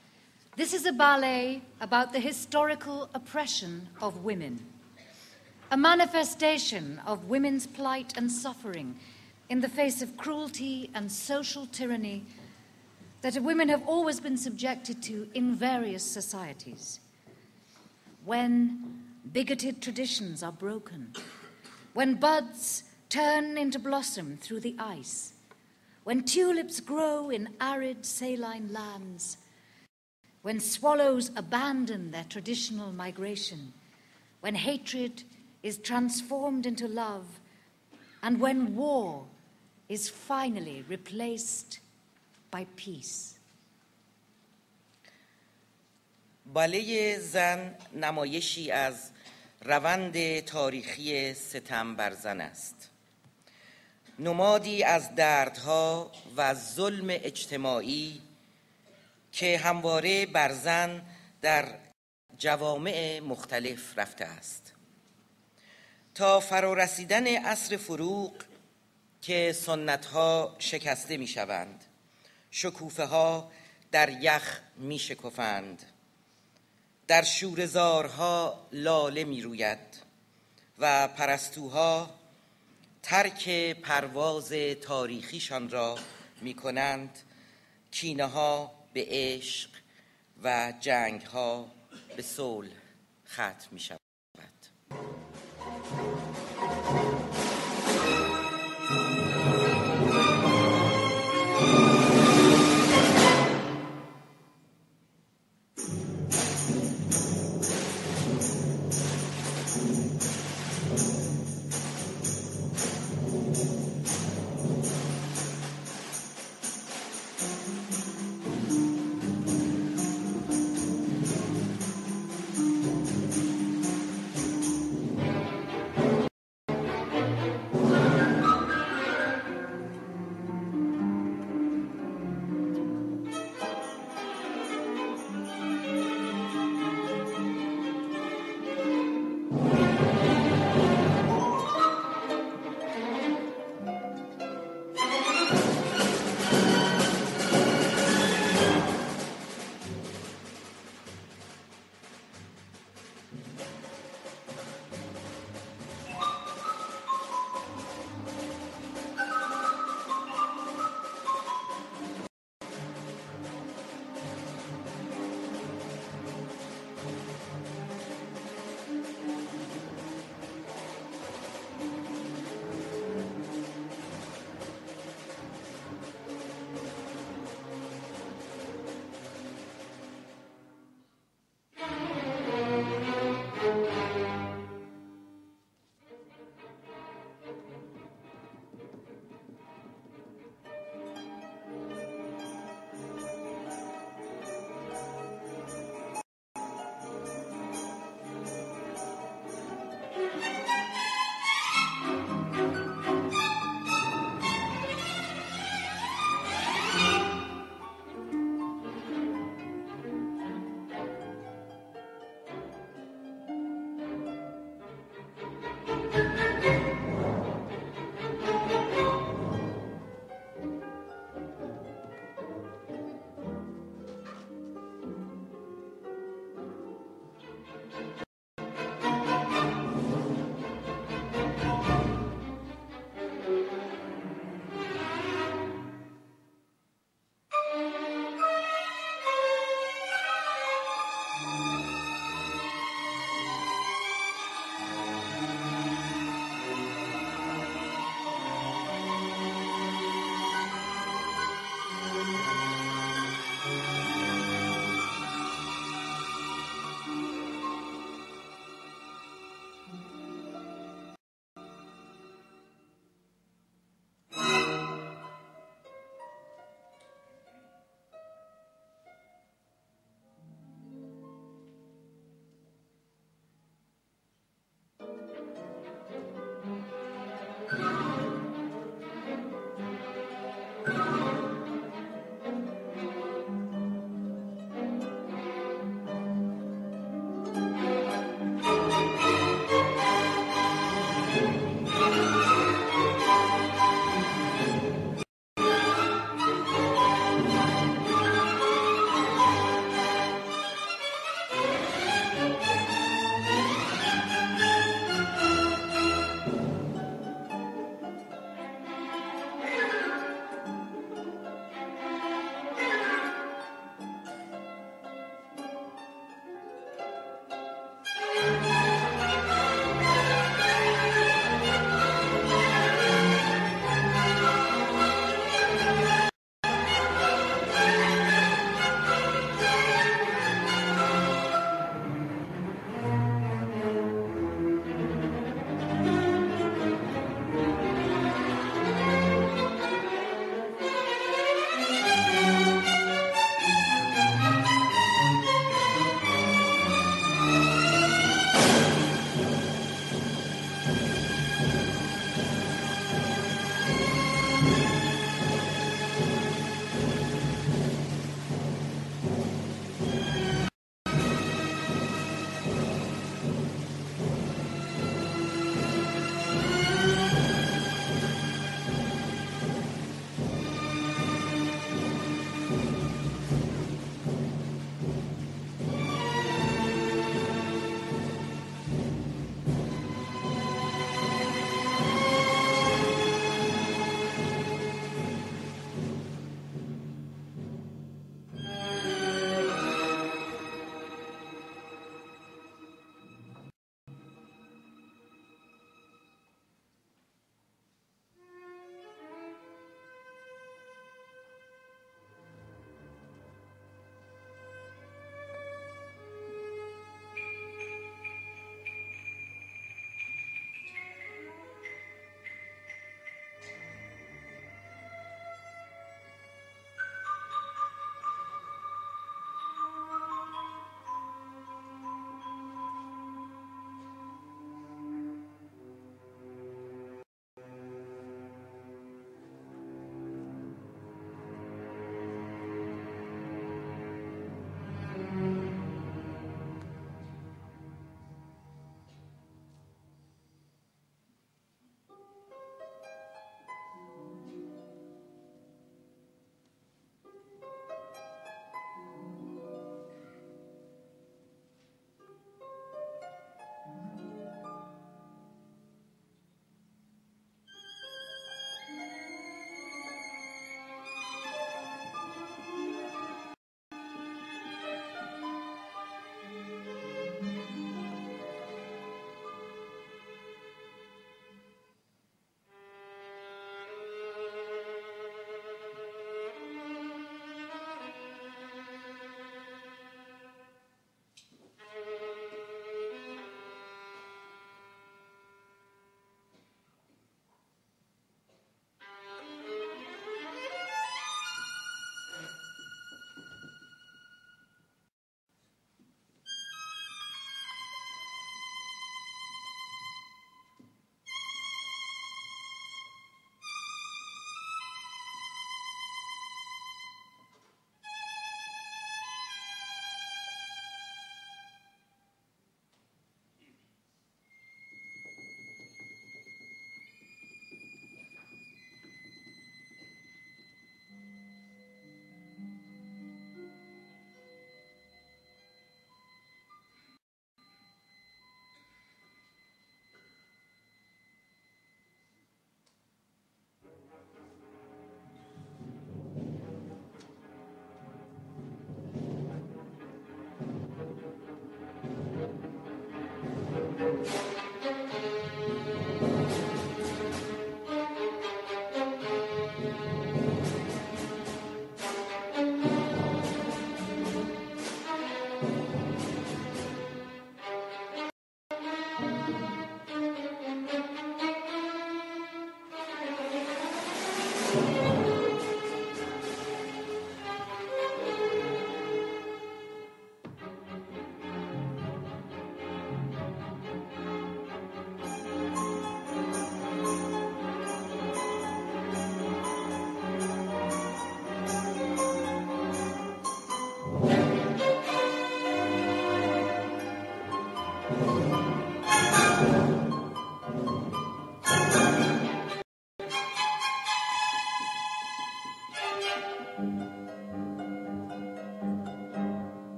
This is a ballet about the historical oppression of women. a manifestation of women's plight and suffering in the face of cruelty and social tyranny that women have always been subjected to in various societies. When bigoted traditions are broken, when buds turn into blossom through the ice, when tulips grow in arid saline lands, when swallows abandon their traditional migration, when hatred is transformed into love, and when war is finally replaced by peace. باله زن نمایشی از روند تاریخی ستم بر زن است. نمادی از دردها و ظلم اجتماعی که همواره بر زن در جوامع مختلف رفته است. تا فرارسیدن عصر فروغ که سنت‌ها شکسته می‌شوند، شکوفه‌ها در یخ می‌شکفند، در شوره‌زارها لاله می‌روید و پرستوها ترک پرواز تاریخیشان را می‌کنند. کینه‌ها به عشق و جنگ‌ها به صلح ختم می‌شود.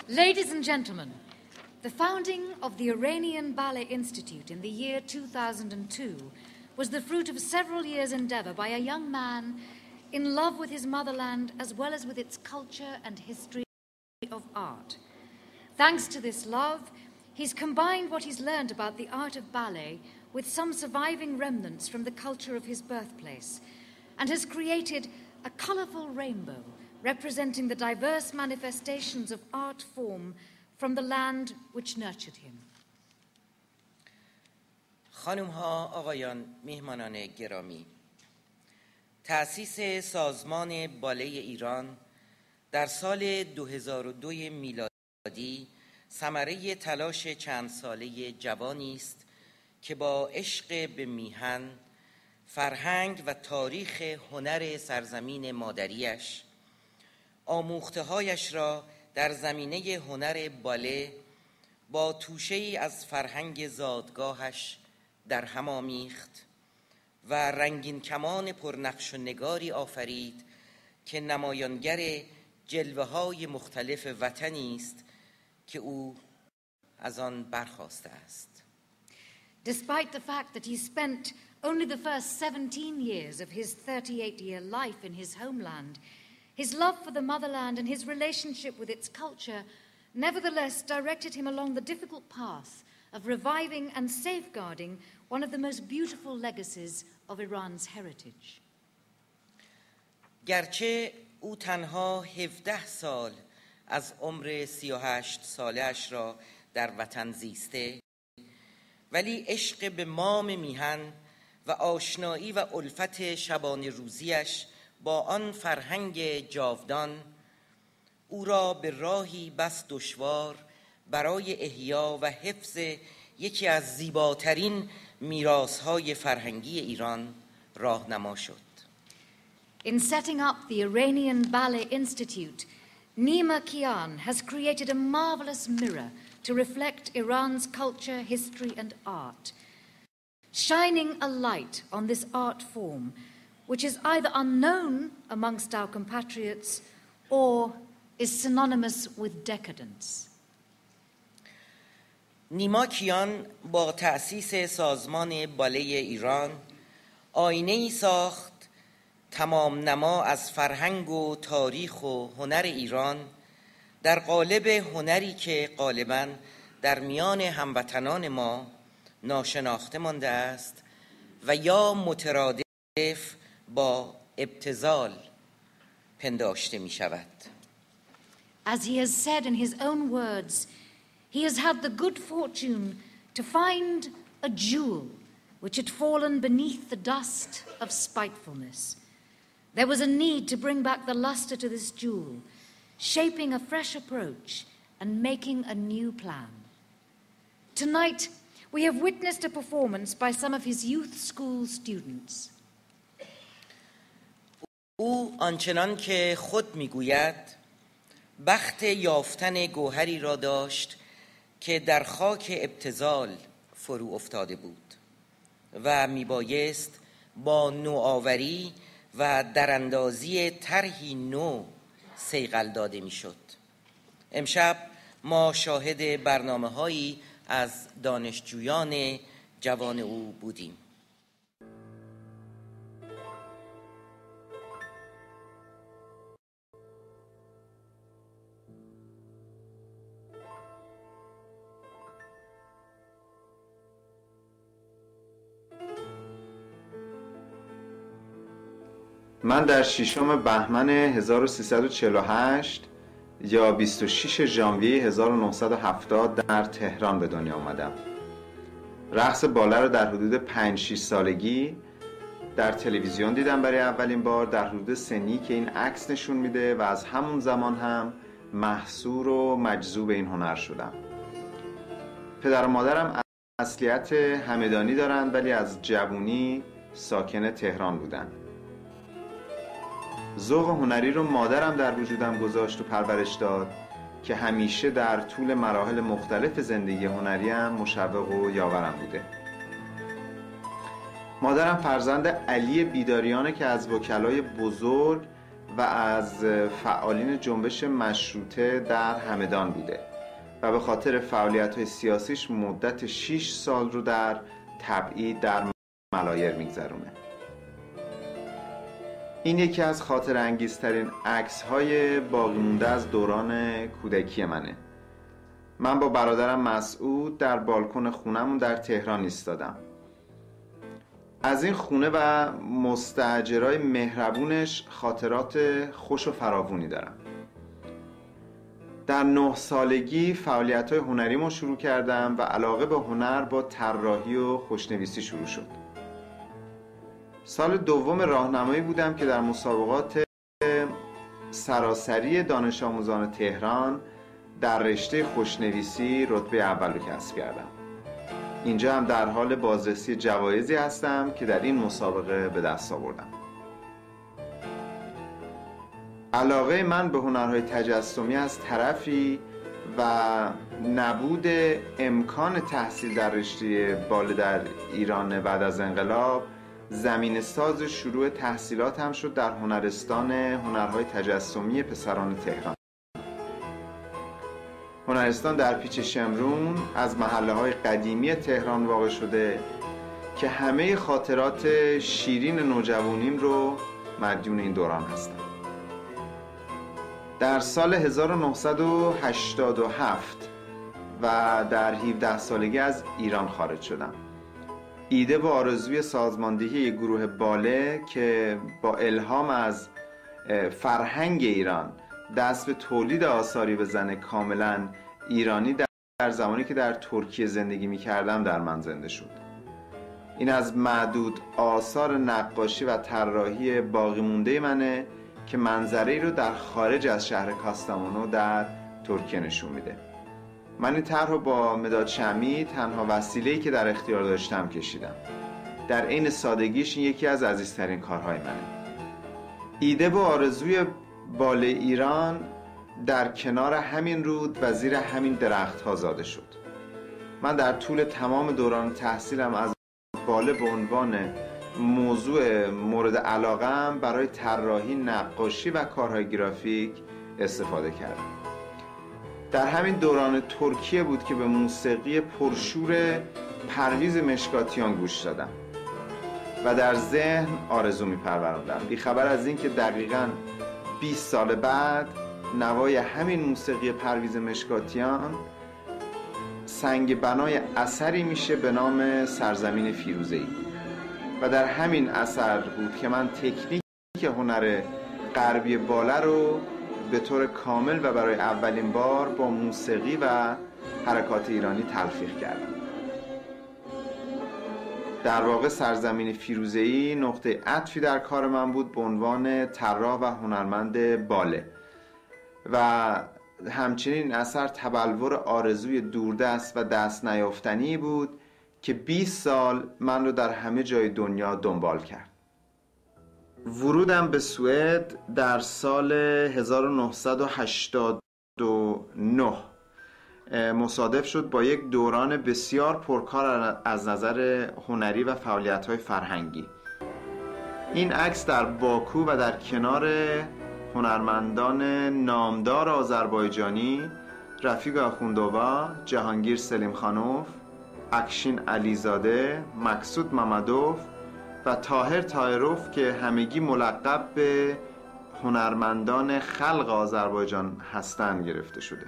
Ladies and gentlemen, the founding of the Iranian Ballet Institute in the year two thousand two was the fruit of several years' endeavor by a young man in love with his motherland as well as with its culture and history of art. Thanks to this love, he's combined what he's learned about the art of ballet with some surviving remnants from the culture of his birthplace, and has created a colorful rainbow representing the diverse manifestations of art form from the land which nurtured him. خانم ها، آقایان، میهمانان گرامی، تأسیس سازمان بالت ایران در سال دو هزار و دو میلادی ثمره تلاش چند ساله جوانی است که با عشق به میهن، فرهنگ و تاریخ هنر سرزمین مادریش آموخته‌هایش را در زمینه هنر باله با توشه‌ای از فرهنگ زادگاهش در هم آمیخت و رنگین کمان پرنقش و نگاری آفرید که نمایانگر جلوه‌های مختلف وطنی است که او از آن برخاسته است. Despite the fact that he spent only the first seventeen years of his thirty-eight-year life in his homeland, his love for the motherland and his relationship with its culture nevertheless directed him along the difficult path of reviving and safeguarding one of the most beautiful legacies of Iran's heritage. گرچه او تنها هفده سال از عمر سی و هشت سالش را در وطن زیسته، ولی عشق به مام میهن و آشنایی و الفت شبانه روزیش با آن فرهنگ جاودان او را به راهی بس دشوار برای احیا و حفظ یکی از زیباترین میراث‌های فرهنگی ایران راهنما شد. In setting up the Iranian Ballet Institute, Nima Kian has created a marvelous mirror to reflect Iran's culture, history, and art, shining a light on this art form, which is either unknown amongst our compatriots or is synonymous with decadence. نیما کیان با تأسیس سازمان بالت ایران آینه‌ای ساخت تمام نما از فرهنگ و تاریخ و هنر ایران در قالب هنری که غالباً در میان هموطنان ما ناشناخته مانده است و یا مترادف با ابتذال پنداشته می شود. As he has said in his own words, he has had the good fortune to find a jewel which had fallen beneath the dust of spitefulness. There was a need to bring back the luster to this jewel, shaping a fresh approach and making a new plan. Tonight, we have witnessed a performance by some of his youth school students. او آنچنان که خود میگوید بخت یافتن گوهری را داشت که در خاک ابتذال فرو افتاده بود و میبایست با نوآوری و دراندازی طرحی نو صیقل داده میشد. امشب ما شاهد برنامه‌هایی از دانشجویان جوان او بودیم. من در ششم بهمن هزار و سیصد و چهل و هشت یا بیست و شش ژانویه هزار و نهصد و هفتاد در تهران به دنیا آمدم. رقص باله رو در حدود پنج شش سالگی در تلویزیون دیدم برای اولین بار، در حدود سنی که این عکس نشون میده، و از همون زمان هم محصور و مجذوب این هنر شدم. پدر و مادرم اصلیت همدانی دارند ولی از جوونی ساکن تهران بودن. ذوق هنری رو مادرم در وجودم گذاشت و پرورش داد که همیشه در طول مراحل مختلف زندگی هنریم مشوق و یاورم بوده. مادرم فرزند علی بیداریانه که از وکلای بزرگ و از فعالین جنبش مشروطه در همدان بوده و به خاطر فعالیت‌های سیاسیش مدت شش سال رو در تبعید در ملایر میگذرونه. این یکی از خاطر انگیزترین عکس‌های باقی مونده از دوران کودکی منه. من با برادرم مسعود در بالکن خونمون در تهران ایستادم. از این خونه و مستاجرای مهربونش خاطرات خوش و فراوانی دارم. در نه سالگی فعالیت‌های هنریمو شروع کردم و علاقه به هنر با طراحی و خوشنویسی شروع شد. سال دوم راهنمایی بودم که در مسابقات سراسری دانش آموزان تهران در رشته خوشنویسی رتبه اول رو کسب کردم. اینجا هم در حال بازرسی جوایزی هستم که در این مسابقه به دست آوردم. علاقه من به هنرهای تجسمی از طرفی و نبود امکان تحصیل در رشته باله در ایران بعد از انقلاب زمین ساز شروع تحصیلات هم شد در هنرستان هنرهای تجسمی پسران تهران. هنرستان در پیچ شمرون از محله‌های قدیمی تهران واقع شده که همه خاطرات شیرین نوجوانیم رو مدیون این دوران هستم. در سال هزار و نهصد و هشتاد و هفت و در هفده سالگی از ایران خارج شدم. ایده و آرزوی سازماندهی یک گروه باله که با الهام از فرهنگ ایران دست به تولید آثاری بزنه کاملا ایرانی در زمانی که در ترکیه زندگی می کردم در من زنده شد. این از معدود آثار نقاشی و طراحی باقی مونده منه که منظره‌ای رو در خارج از شهر کاستامونو در ترکیه نشون میده. من این طرح رو با مداد شمعی تنها وسیله‌ای که در اختیار داشتم کشیدم. در عین سادگیش این یکی از عزیزترین کارهای منه. ایده و آرزوی باله ایران در کنار همین رود و زیر همین درخت‌ها زاده شد. من در طول تمام دوران تحصیلم از باله به عنوان موضوع مورد علاقه‌ام برای طراحی، نقاشی و کارهای گرافیک استفاده کردم. در همین دوران ترکیه بود که به موسیقی پرشور پرویز مشکاتیان گوش دادم و در ذهن آرزو می‌پروردم بیخبر از این که دقیقاً بیست سال بعد نوای همین موسیقی پرویز مشکاتیان سنگ بنای اثری میشه به نام سرزمین فیروزه‌ای و در همین اثر بود که من تکنیک هنر غربی باله رو به طور کامل و برای اولین بار با موسیقی و حرکات ایرانی تلفیق کردم. در واقع سرزمین فیروزه‌ای نقطه عطفی در کار من بود به عنوان طراح و هنرمند باله و همچنین اثر تبلور آرزوی دوردست و دست نیافتنی بود که بیست سال من رو در همه جای دنیا دنبال کرد. ورودم به سوئد در سال هزار و نهصد و هشتاد و نه مصادف شد با یک دوران بسیار پرکار از نظر هنری و فعالیت‌های فرهنگی. این عکس در باکو و در کنار هنرمندان نامدار آذربایجانی رفیق آخوندووا، جهانگیر سلیمخانوف، اکشین علیزاده، مقصود ممدوف و طاهر طاهروف که همگی ملقب به هنرمندان خلق آذربایجان هستند گرفته شده.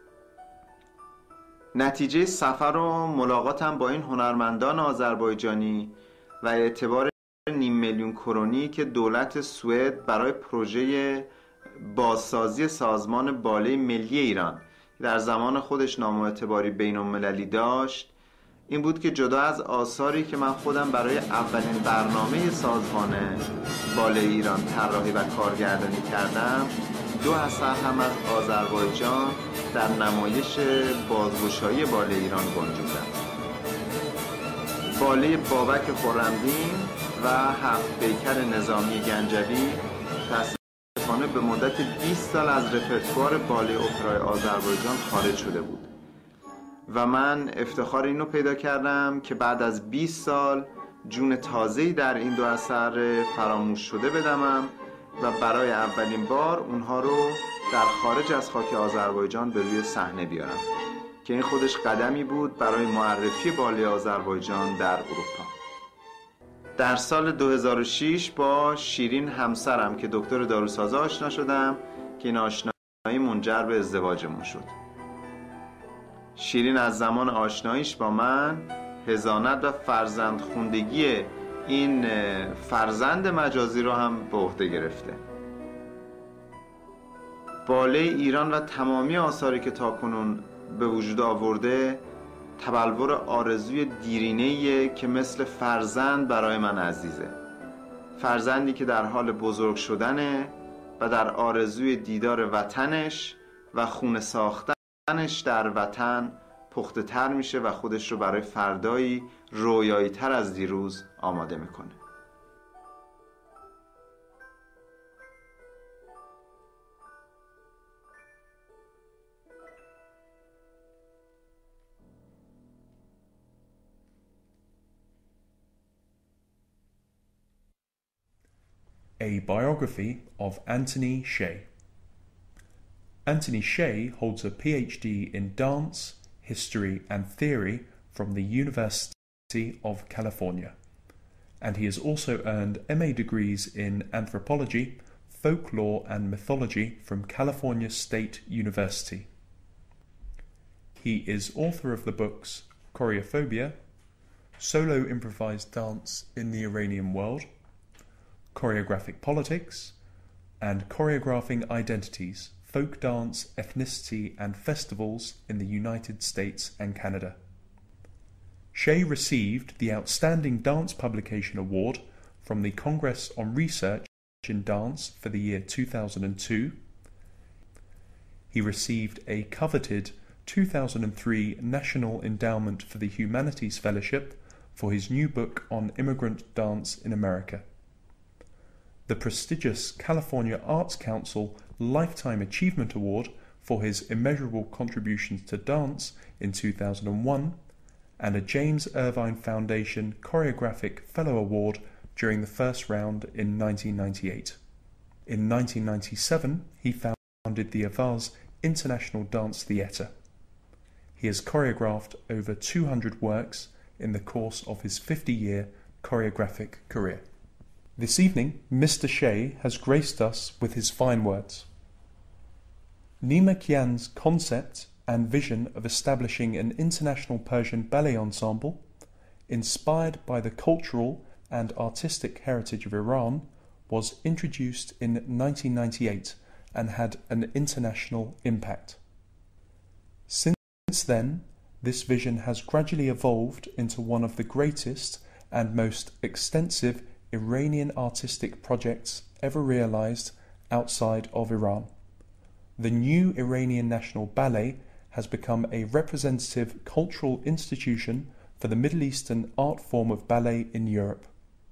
نتیجه سفر و ملاقاتم با این هنرمندان آذربایجانی و اعتبار نیم میلیون کرونی که دولت سوئد برای پروژه بازسازی سازمان باله ملی ایران در زمان خودش نام و اعتباری بین المللی داشت این بود که جدا از آثاری که من خودم برای اولین برنامه سازمان باله ایران طراحی و کارگردانی کردم، دو اثر هم از آذربایجان در نمایش بازگشایی باله ایران گنجوندند. باله بابک خرمدین و هفت پیکر نظامی گنجوی متاسفانه به مدت بیست سال از رپرتوار باله اپرای آذربایجان خارج شده بود و من افتخار اینو پیدا کردم که بعد از بیست سال جون تازه‌ای در این دو اثر فراموش شده بدمم و برای اولین بار اونها رو در خارج از خاک آذربایجان به روی صحنه بیارم که این خودش قدمی بود برای معرفی بالای آذربایجان در اروپا. در سال دو هزار و شش با شیرین همسرم که دکتر داروسازی آشنا شدم که این آشنایی منجر به ازدواجمون شد. شیرین از زمان آشناییش با من حضانت و فرزندخوندگی این فرزند مجازی رو هم به عهده گرفته. بالای ایران و تمامی آثاری که تاکنون به وجود آورده تبلور آرزوی دیرینه‌ایه که مثل فرزند برای من عزیزه. فرزندی که در حال بزرگ شدنه و در آرزوی دیدار وطنش و خونه ساختنش در وطن پخته تر میشه و خودش رو برای فردایی رویایی تر از دیروز آماده میکنه. A biography of Anthony Shea. Anthony Shea holds a PhD in dance, history and theory from the University of California, and he has also earned M A degrees in anthropology, folklore and mythology from California State University. He is author of the books Choreophobia, Solo Improvised Dance in the Iranian World, Choreographic Politics, and Choreographing Identities, Folk Dance, Ethnicity and Festivals in the United States and Canada. Shea received the Outstanding Dance Publication Award from the Congress on Research in Dance for the year two thousand two. He received a coveted two thousand three National Endowment for the Humanities Fellowship for his new book on immigrant dance in America. The prestigious California Arts Council Lifetime Achievement Award for his immeasurable contributions to dance in two thousand one, and a James Irvine Foundation Choreographic Fellow Award during the first round in nineteen ninety-eight. In nineteen ninety-seven, he founded the Avaz International Dance Theatre. He has choreographed over two hundred works in the course of his fifty-year choreographic career. This evening, Mister Shea has graced us with his fine words. Nima Kian's concept and vision of establishing an international Persian ballet ensemble, inspired by the cultural and artistic heritage of Iran, was introduced in nineteen ninety-eight and had an international impact. Since then, this vision has gradually evolved into one of the greatest and most extensive Iranian artistic projects ever realized outside of Iran. The new Iranian National Ballet has become a representative cultural institution for the Middle Eastern art form of ballet in Europe.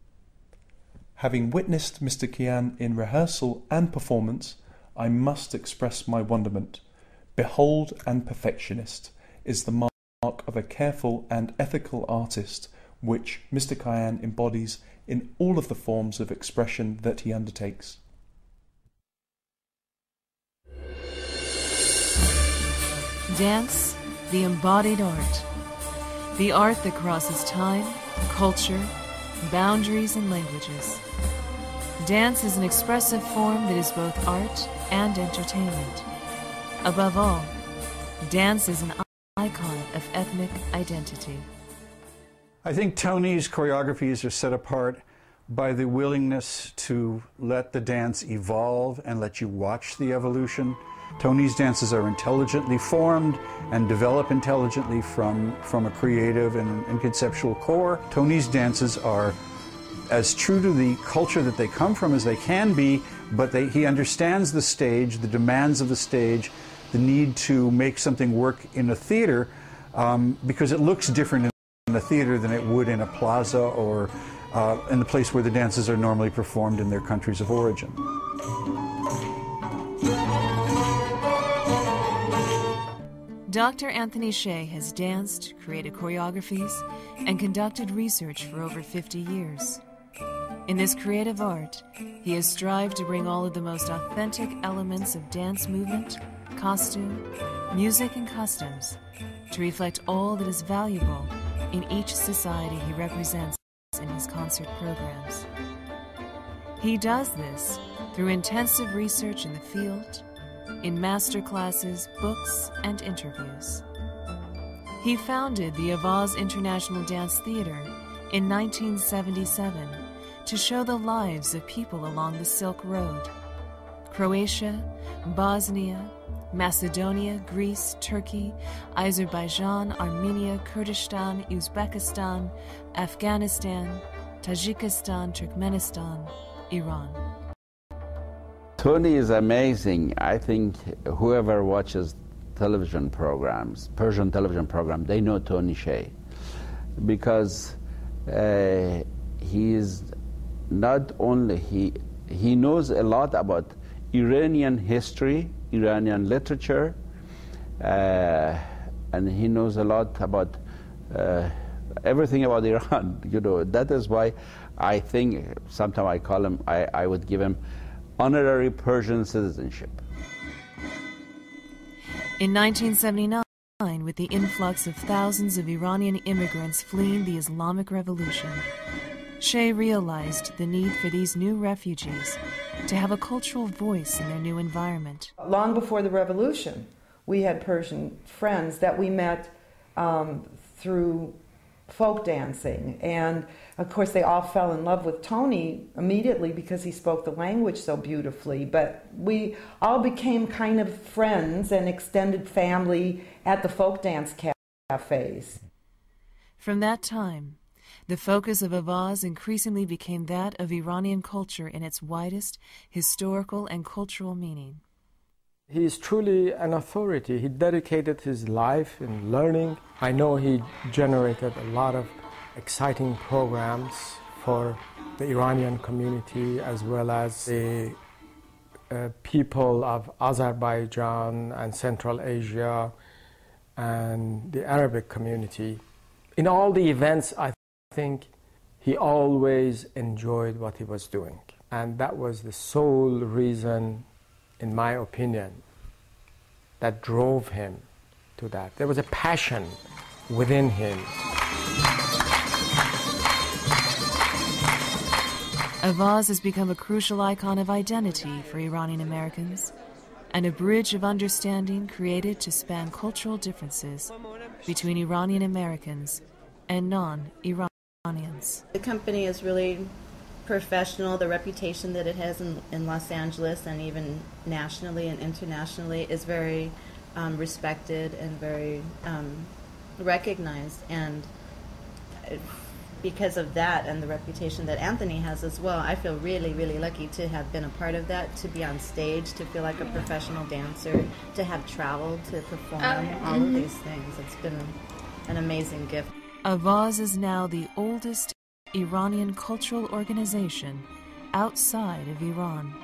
Having witnessed Mister Kian in rehearsal and performance, I must express my wonderment. Behold and perfectionist is the mark of a careful and ethical artist, which Mister Kian embodies in all of the forms of expression that he undertakes. Dance, the embodied art. The art that crosses time, culture, boundaries, and languages. Dance is an expressive form that is both art and entertainment. Above all, dance is an icon of ethnic identity. I think Tony's choreographies are set apart by the willingness to let the dance evolve and let you watch the evolution. Tony's dances are intelligently formed and develop intelligently from, from a creative and, and conceptual core. Tony's dances are as true to the culture that they come from as they can be, but they, he understands the stage, the demands of the stage, the need to make something work in a theater um, because it looks different in in a theater than it would in a plaza or uh, in the place where the dances are normally performed in their countries of origin. Doctor Anthony Shea has danced, created choreographies, and conducted research for over fifty years. In this creative art, he has strived to bring all of the most authentic elements of dance movement, costume, music, and customs to reflect all that is valuable in each society he represents in his concert programs. He does this through intensive research in the field, in master classes, books, and interviews. He founded the Avaaz International Dance Theater in nineteen seventy-seven to show the lives of people along the Silk Road. Croatia, Bosnia, Macedonia, Greece, Turkey, Azerbaijan, Armenia, Kurdistan, Uzbekistan, Afghanistan, Tajikistan, Turkmenistan, Iran. Tony is amazing. I think whoever watches television programs, Persian television program, they know Tony Hsieh, because uh, he is not only, he, he knows a lot about Iranian history, Iranian literature, uh, and he knows a lot about uh, everything about Iran. You know, that is why I think, sometimes I call him, I, I would give him honorary Persian citizenship. In nineteen seventy-nine, with the influx of thousands of Iranian immigrants fleeing the Islamic Revolution, Hsieh realized the need for these new refugees to have a cultural voice in their new environment. Long before the revolution, we had Persian friends that we met um, through folk dancing. And of course, they all fell in love with Tony immediately because he spoke the language so beautifully. But we all became kind of friends and extended family at the folk dance cafes. From that time, the focus of Avaaz increasingly became that of Iranian culture in its widest historical and cultural meaning. He is truly an authority. He dedicated his life in learning. I know he generated a lot of exciting programs for the Iranian community as well as the uh, people of Azerbaijan and Central Asia and the Arabic community. In all the events, I think he always enjoyed what he was doing. And that was the sole reason, in my opinion, that drove him to that. There was a passion within him. Avaaz has become a crucial icon of identity for Iranian Americans and a bridge of understanding created to span cultural differences between Iranian Americans and non-Iranians. The company is really professional. The reputation that it has in, in Los Angeles and even nationally and internationally is very um, respected and very um, recognized. And because of that and the reputation that Anthony has as well, I feel really, really lucky to have been a part of that, to be on stage, to feel like a professional dancer, to have traveled, to perform, oh. all of these things. It's been an amazing gift. Avaaz is now the oldest Iranian cultural organization outside of Iran.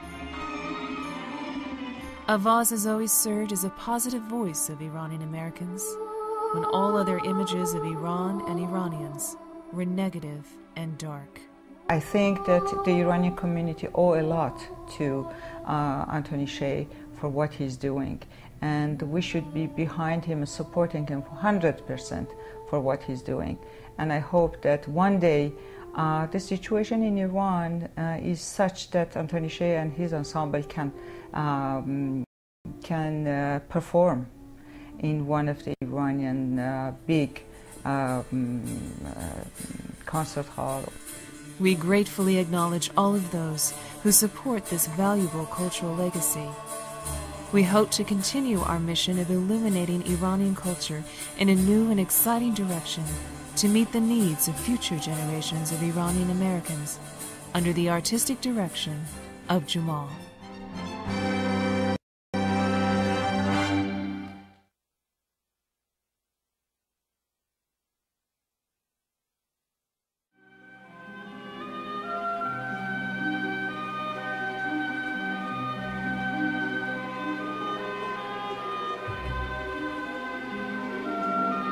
Avaaz has always served as a positive voice of Iranian Americans when all other images of Iran and Iranians were negative and dark. I think that the Iranian community owe a lot to uh, Anthony Hsieh for what he's doing, and we should be behind him and supporting him one hundred percent for what he's doing. And I hope that one day uh, the situation in Iran uh, is such that Anthony Hsieh and his ensemble can, um, can uh, perform in one of the Iranian uh, big um, uh, concert hall. We gratefully acknowledge all of those who support this valuable cultural legacy. We hope to continue our mission of illuminating Iranian culture in a new and exciting direction to meet the needs of future generations of Iranian Americans under the artistic direction of Jamal.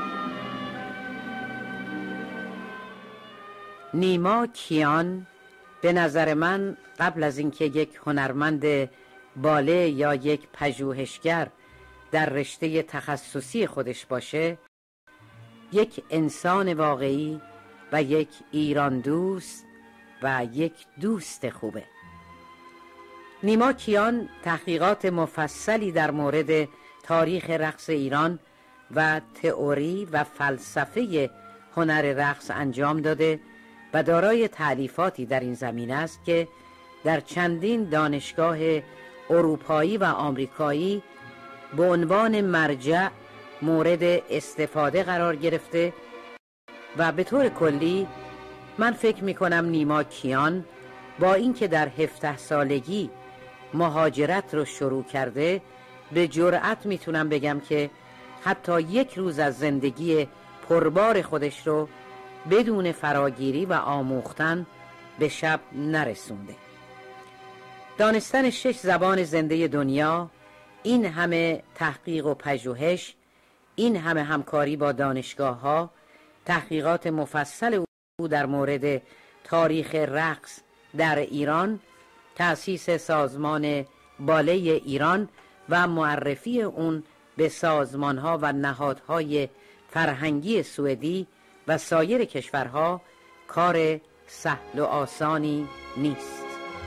نیما کیان به نظر من قبل از اینکه یک هنرمند باله یا یک پژوهشگر در رشته تخصصی خودش باشه، یک انسان واقعی و یک ایران دوست و یک دوست خوبه. نیما کیان تحقیقات مفصلی در مورد تاریخ رقص ایران و تئوری و فلسفه هنر رقص انجام داده و دارای تألیفاتی در این زمینه است که در چندین دانشگاه اروپایی و آمریکایی به عنوان مرجع مورد استفاده قرار گرفته و به طور کلی من فکر می کنم نیما کیان با اینکه در هفده سالگی مهاجرت رو شروع کرده، به جرأت میتونم بگم که حتی یک روز از زندگی پربار خودش رو بدون فراگیری و آموختن به شب نرسونده. دانستن شش زبان زنده دنیا، این همه تحقیق و پژوهش، این همه همکاری با دانشگاه ها، تحقیقات مفصل او در مورد تاریخ رقص در ایران، تأسیس سازمان باله ایران و معرفی اون به سازمانها و نهادهای فرهنگی سوئدی و سایر کشورها کار سهل و آسانی نیست.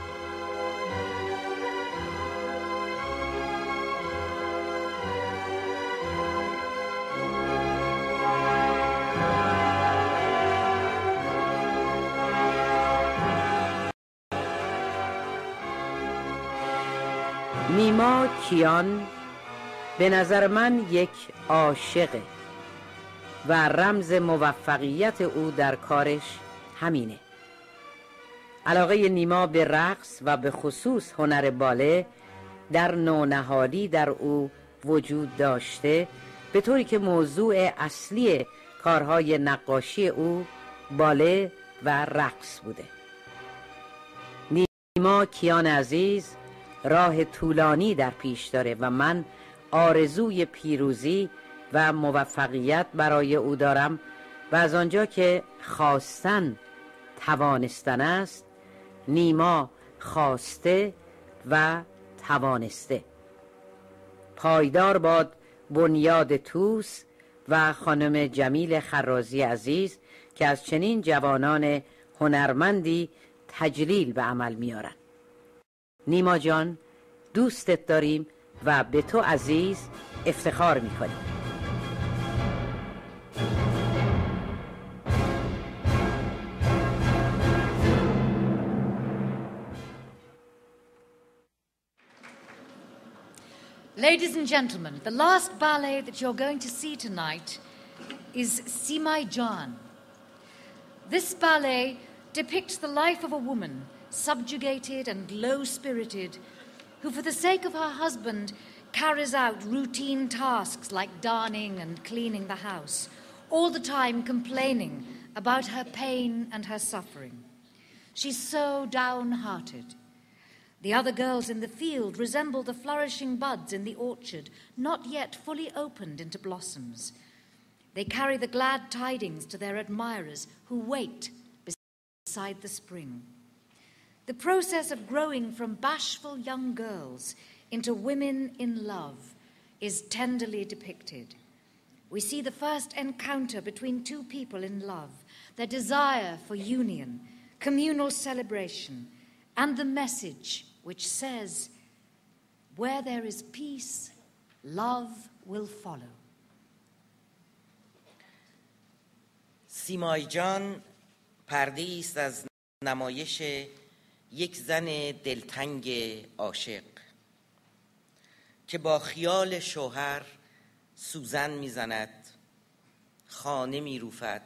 نیما کیان به نظر من یک عاشقه و رمز موفقیت او در کارش همینه. علاقه نیما به رقص و به خصوص هنر باله در نونهالی در او وجود داشته، به طوری که موضوع اصلی کارهای نقاشی او باله و رقص بوده. نیما کیان عزیز راه طولانی در پیش داره و من آرزوی پیروزی و موفقیت برای او دارم و از آنجا که خواستن توانستن است، نیما خواسته و توانسته. پایدار باد بنیاد توس و خانم جمیل خرازی عزیز که از چنین جوانان هنرمندی تجلیل به عمل میارن. نیما جان، دوستت داریم و به تو عزیز افتخار میکنیم. Ladies and gentlemen, the last ballet that you're going to see tonight is Simai Jan. This ballet depicts the life of a woman, subjugated and low-spirited, who for the sake of her husband carries out routine tasks like darning and cleaning the house, all the time complaining about her pain and her suffering. She's so downhearted. The other girls in the field resemble the flourishing buds in the orchard, not yet fully opened into blossoms. They carry the glad tidings to their admirers who wait beside the spring. The process of growing from bashful young girls into women in love is tenderly depicted. We see the first encounter between two people in love, their desire for union, communal celebration, and the message which says, where there is peace, love will follow. سیمای جان پرده است از نمایش یک زن دلتنگ عاشق که با خیال شوهر سوزن میزند، خانه میروفد،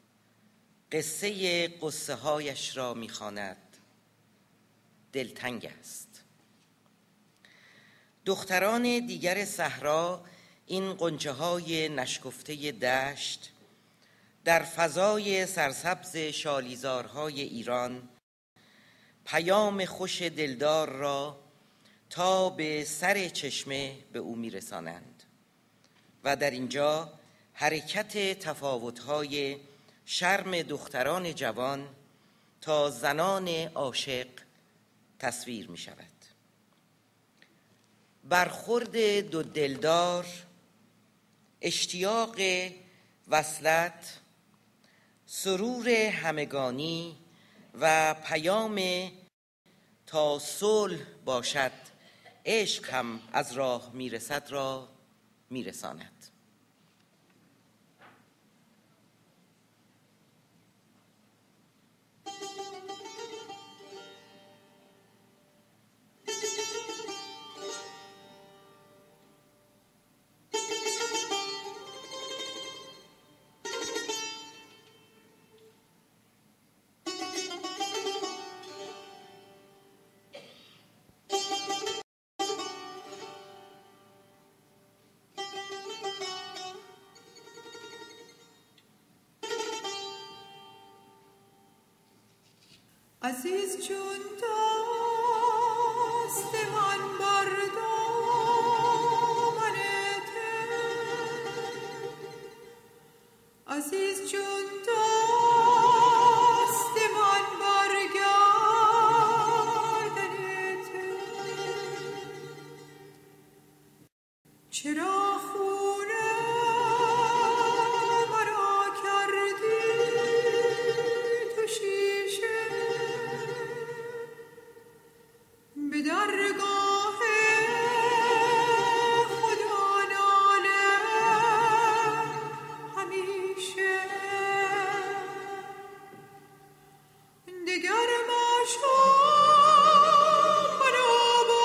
قصه قصه هایش را میخواند. دلتنگ است. دختران دیگر صحرا، این غنچه های نشکفته دشت، در فضای سرسبز شالیزارهای ایران پیام خوش دلدار را تا به سر چشمه به او میرسانند و در اینجا حرکت تفاوت‌های شرم دختران جوان تا زنان عاشق تصویر می شود. برخورد دو دلدار، اشتیاق وصلت، سرور همگانی و پیام تا صلح باشد عشق هم از راه میرسد را میرساند. عزیز چون دست من بر دامن ته، عزیز چون دست من بر گردن ته، چرا خونه مرا کردی تو شیشه، به درگاه خدا ناله همیشه، دگر مشام مرا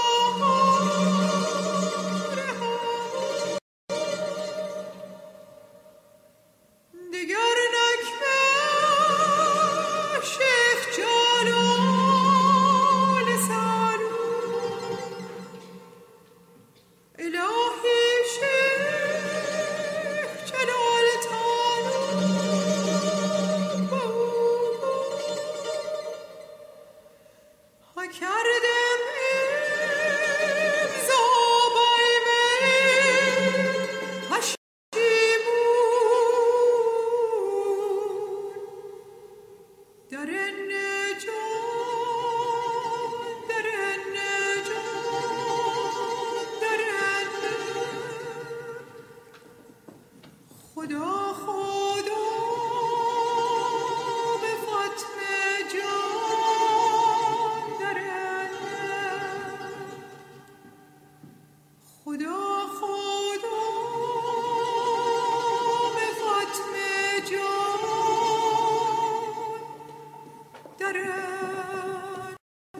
بهار دگر نکمه شیخ جلال الهی شیخ جلال تانو ها کردم امضا بایمه پشیمون در نجات در خدا خدا به فاطمه جان درنده، خدا خدا به فاطمه جان درنده.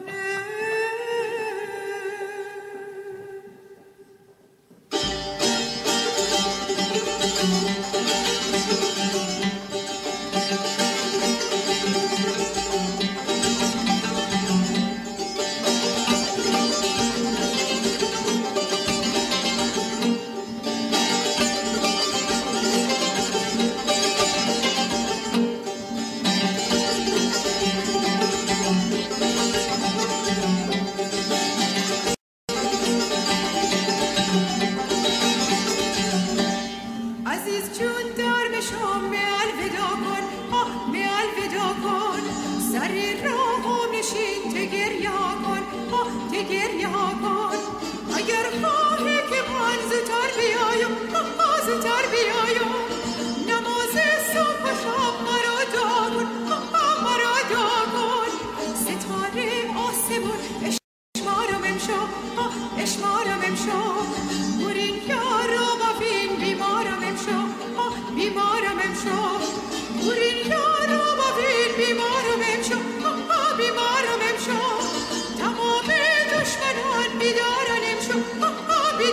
عزیز چون در بشم به الودا کن، آه به الودا کن، سری راهم نشین تگریه کن، آه تگریه کن، اگر خواهی که من زودتر بیایم، آه زودتر بیایم، نماز صبح و شب مرا دا کن، آه مرا دا کن، ستاره آسمون اشمارم امشو، آه اشمارم امشو، برین یارا بفین بیمارم امشو، آه بیمارم امشو، برین یارا بفین بیمارم امشو، آه بیمارم امشو، تمام دشمنان بیدارن امشو، آه بیدارن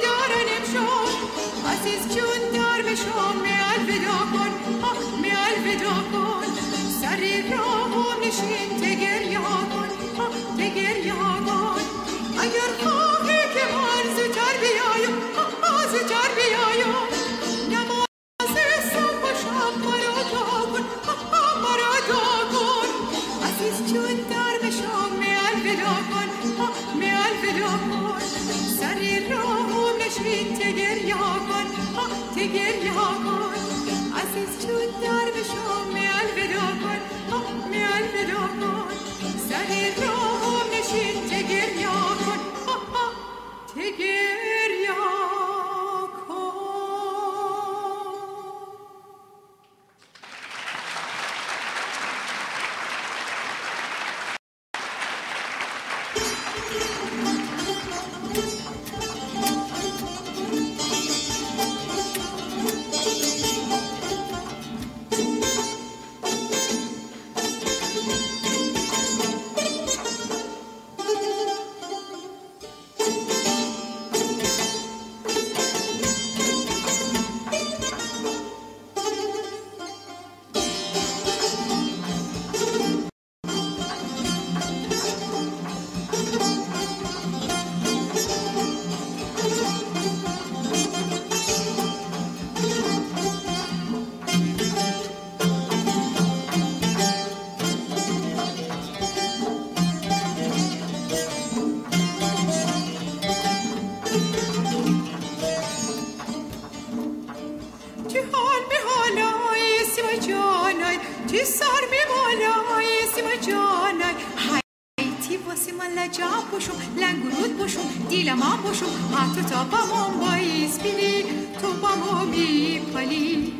تی سر می بالای سیما جانای تی واسه من لجاب باشم لنگرود باشم دیلم هم باشم حتی تا با من بایز بیلی تو با ما می پلی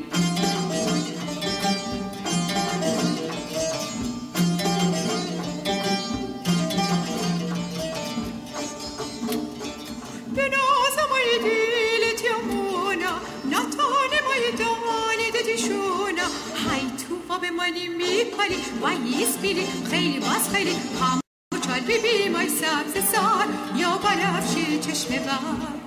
به نازم ای دیلت یمونا نتانه مای دانه ددیشونا های تو با به منی می پلی بایز بیلی خیلی باز خیلی هم چال بی بی مای سبز سار یا بنفشی چشم بر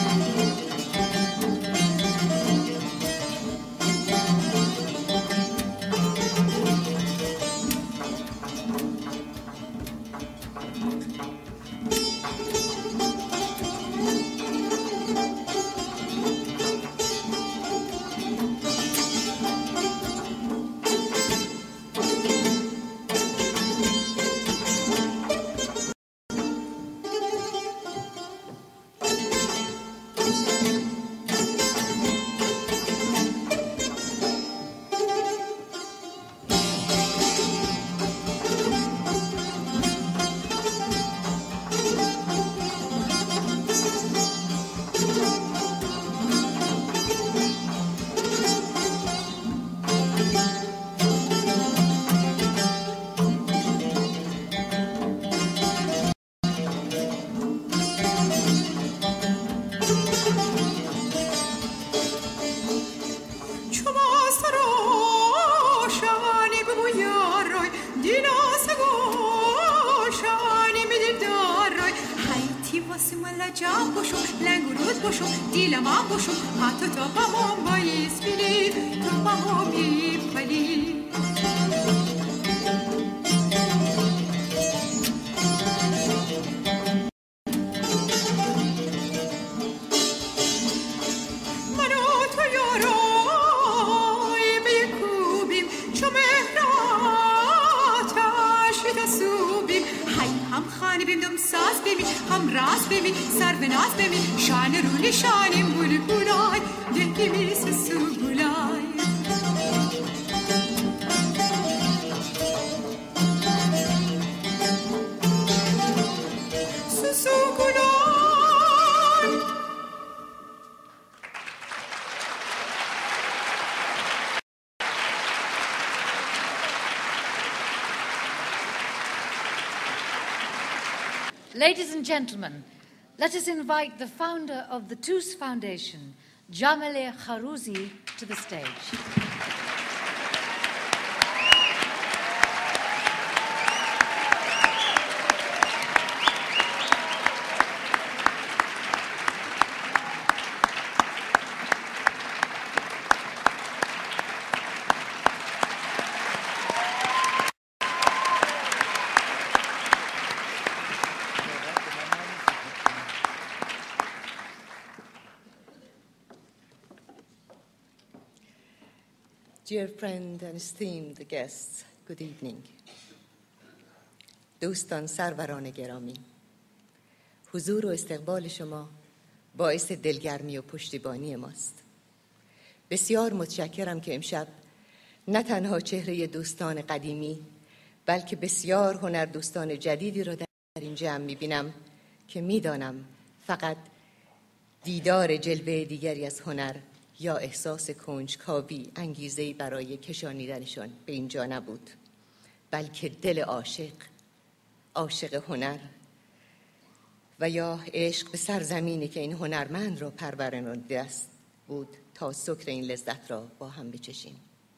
Ladies and gentlemen, let us invite the founder of the Tous Foundation, Jamale Kharouzi, to the stage. Dear friend and esteemed guests, good evening. دوستان سروران گرامی، حضور و استقبال شما باعث دلگرمی و پشتیبانی ماست. بسیار متشکرم که امشب نه تنها چهره دوستان قدیمی بلکه بسیار هنر دوستان جدیدی را در این جمع می‌بینم که می‌دانم فقط دیدار جلوه دیگری از هنر یا احساس کنجکاوی انگیزه‌ای برای کشانیدنشان به اینجا نبود، بلکه دل عاشق، عاشق هنر و یا عشق به سرزمینی که این هنرمند را پرورانیده است بود تا سکر این لذت را با هم بچشیم.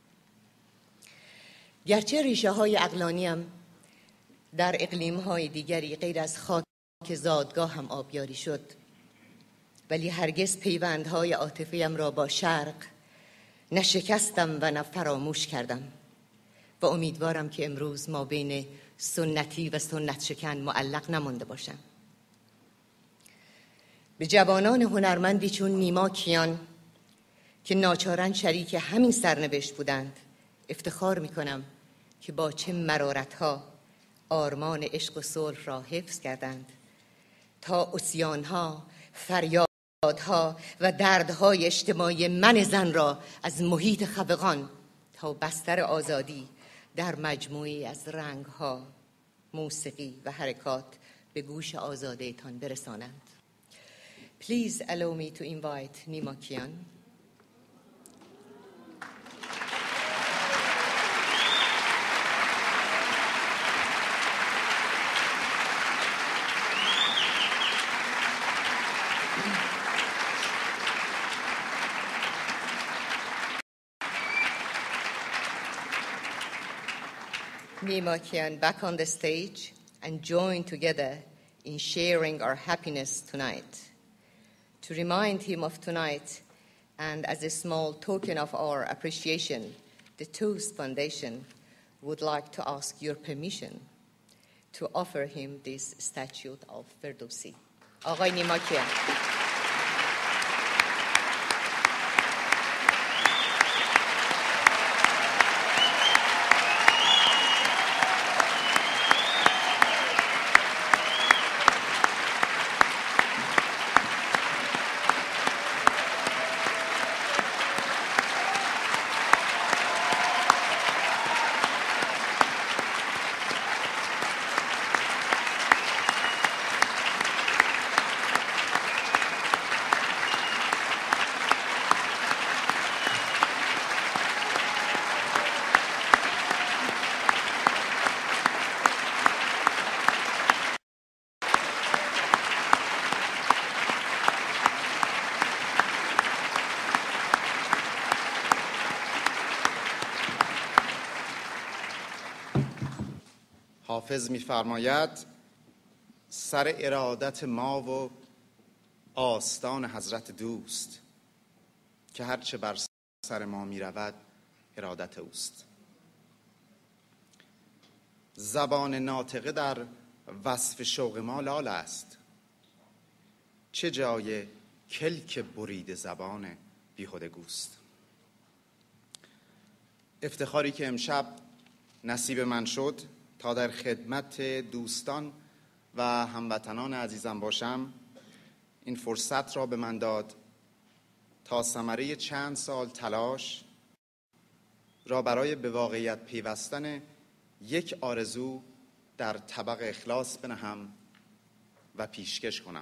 گرچه ریشه های عقلانیم در اقلیم های دیگری غیر از خاک زادگاه هم آبیاری شد، ولی هرگز پیوندهای عاطفه‌ام را با شرق نه شکستم و نه فراموش کردم و امیدوارم که امروز ما بین سنتی و سنت شکن معلق نمانده باشم. به جوانان هنرمندی چون نیما کیان که ناچارن شریک همین سرنوشت بودند افتخار می‌کنم که با چه مرارت‌ها آرمان عشق و صلح را حفظ کردند تا عصیان‌ها، فریادها و دردهای اجتماعی من زن را از محیط خفقان تا بستر آزادی در مجموعی از رنگ‌ها، موسیقی و حرکات به گوش آزاده تان برسانند. Please allow me to invite Nima Kian. Nima Kian back on the stage and join together in sharing our happiness tonight. To remind him of tonight, and as a small token of our appreciation, the Toast Foundation would like to ask your permission to offer him this statue of Ferdowsi. آقای نیما کیان. حافظ می‌فرماید سر ارادت ما و آستان حضرت دوست که هرچه بر سر ما می‌رود ارادت اوست. زبان ناطقه در وصف شوق ما لال است، چه جای کلک برید زبان بیهوده گوست. افتخاری که امشب نصیب من شد تا در خدمت دوستان و هموطنان عزیزم باشم، این فرصت را به من داد تا ثمره چند سال تلاش را برای به واقعیت پیوستن یک آرزو در طبق اخلاص بنهم و پیشکش کنم.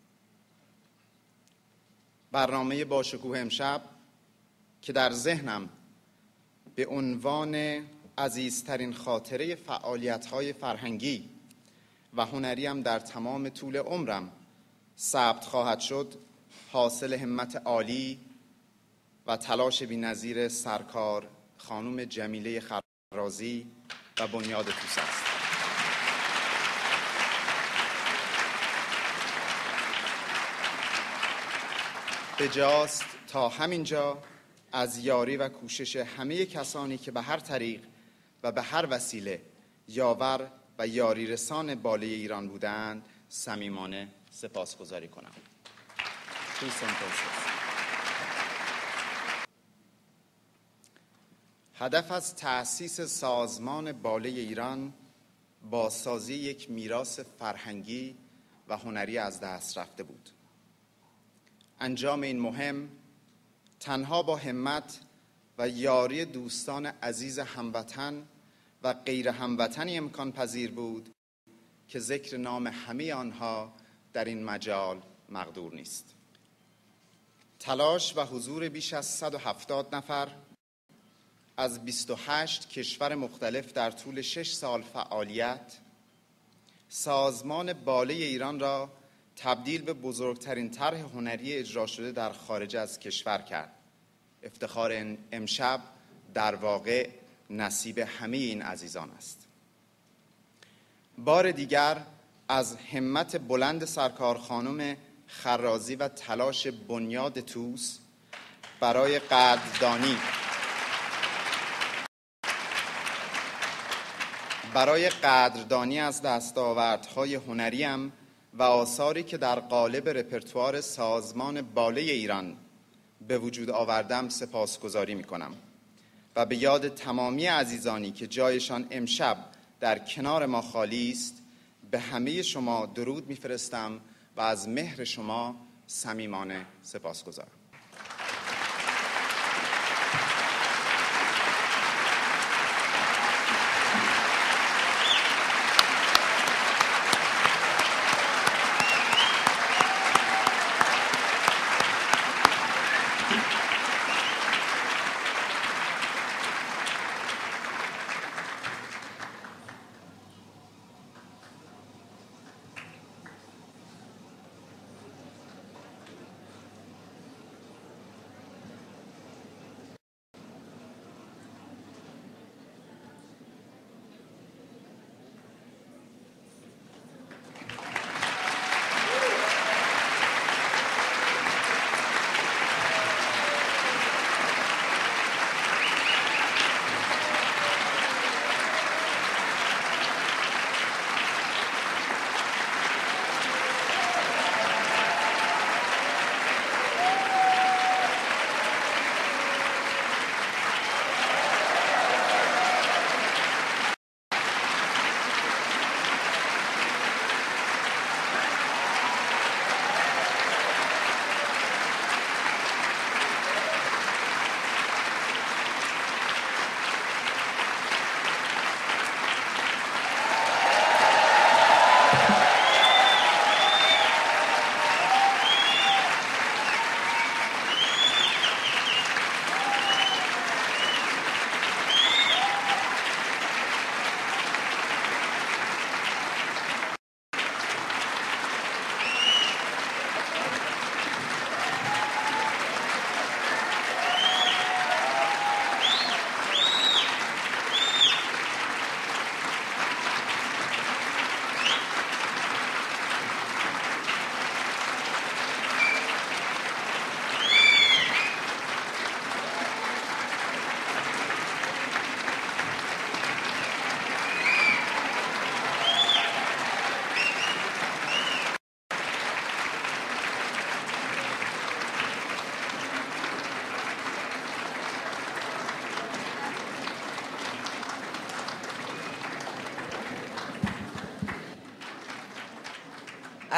برنامه باشکوه امشب که در ذهنم به عنوان عزیزترین خاطره فعالیت‌های فرهنگی و هنریم در تمام طول عمرم ثبت خواهد شد، حاصل همت عالی و تلاش بی‌نظیر سرکار خانم جمیله خرازی و بنیاد توس است. بجاست تا همینجا از یاری و کوشش همه کسانی که به هر طریق و به هر وسیله یاور و یاری رسان باله ایران بودند صمیمانه سپاسگزاری کنم. هدف از تأسیس سازمان باله ایران بازسازی یک میراث فرهنگی و هنری از دست رفته بود. انجام این مهم تنها با همت و یاری دوستان عزیز هموطن و غیر هموطنی امکان پذیر بود که ذکر نام همه آنها در این مجال مقدور نیست. تلاش و حضور بیش از صد و هفتاد نفر از بیست و هشت کشور مختلف در طول شش سال فعالیت سازمان باله ایران را تبدیل به بزرگترین طرح هنری اجرا شده در خارج از کشور کرد. افتخار امشب در واقع نصیب همه این عزیزان است. بار دیگر از همت بلند سرکار خانم خرازی و تلاش بنیاد توس برای قدردانی برای قدردانی از دستاوردهای هنریم و آثاری که در قالب رپرتوار سازمان باله ایران به وجود آوردم سپاسگزاری می‌کنم و به یاد تمامی عزیزانی که جایشان امشب در کنار ما خالی است به همه شما درود می‌فرستم و از مهر شما صمیمانه سپاسگزارم.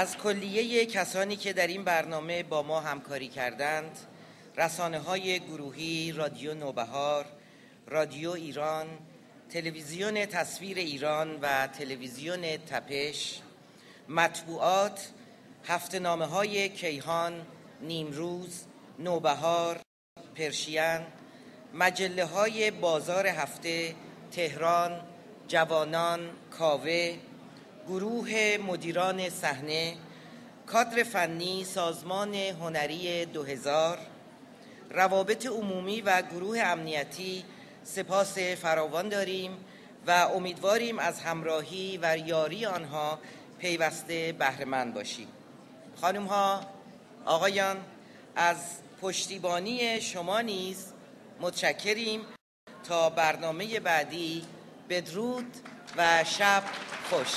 از کلیه کسانی که در این برنامه با ما همکاری کردند، رسانه‌های گروهی رادیو نوبهار، رادیو ایران، تلویزیون تصویر ایران و تلویزیون تپش، مطبوعات، هفته‌نامه‌های کیهان، نیمروز، نوبهار، پرشین، مجله‌های بازار هفته، تهران، جوانان، کاوه، گروه مدیران صحنه، کادر فنی سازمان هنری دو هزار، روابط عمومی و گروه امنیتی سپاس فراوان داریم و امیدواریم از همراهی و یاری آنها پیوسته بهره‌مند باشیم. خانم ها، آقایان، از پشتیبانی شما نیز متشکریم. تا برنامه بعدی، بدرود و شب خوش.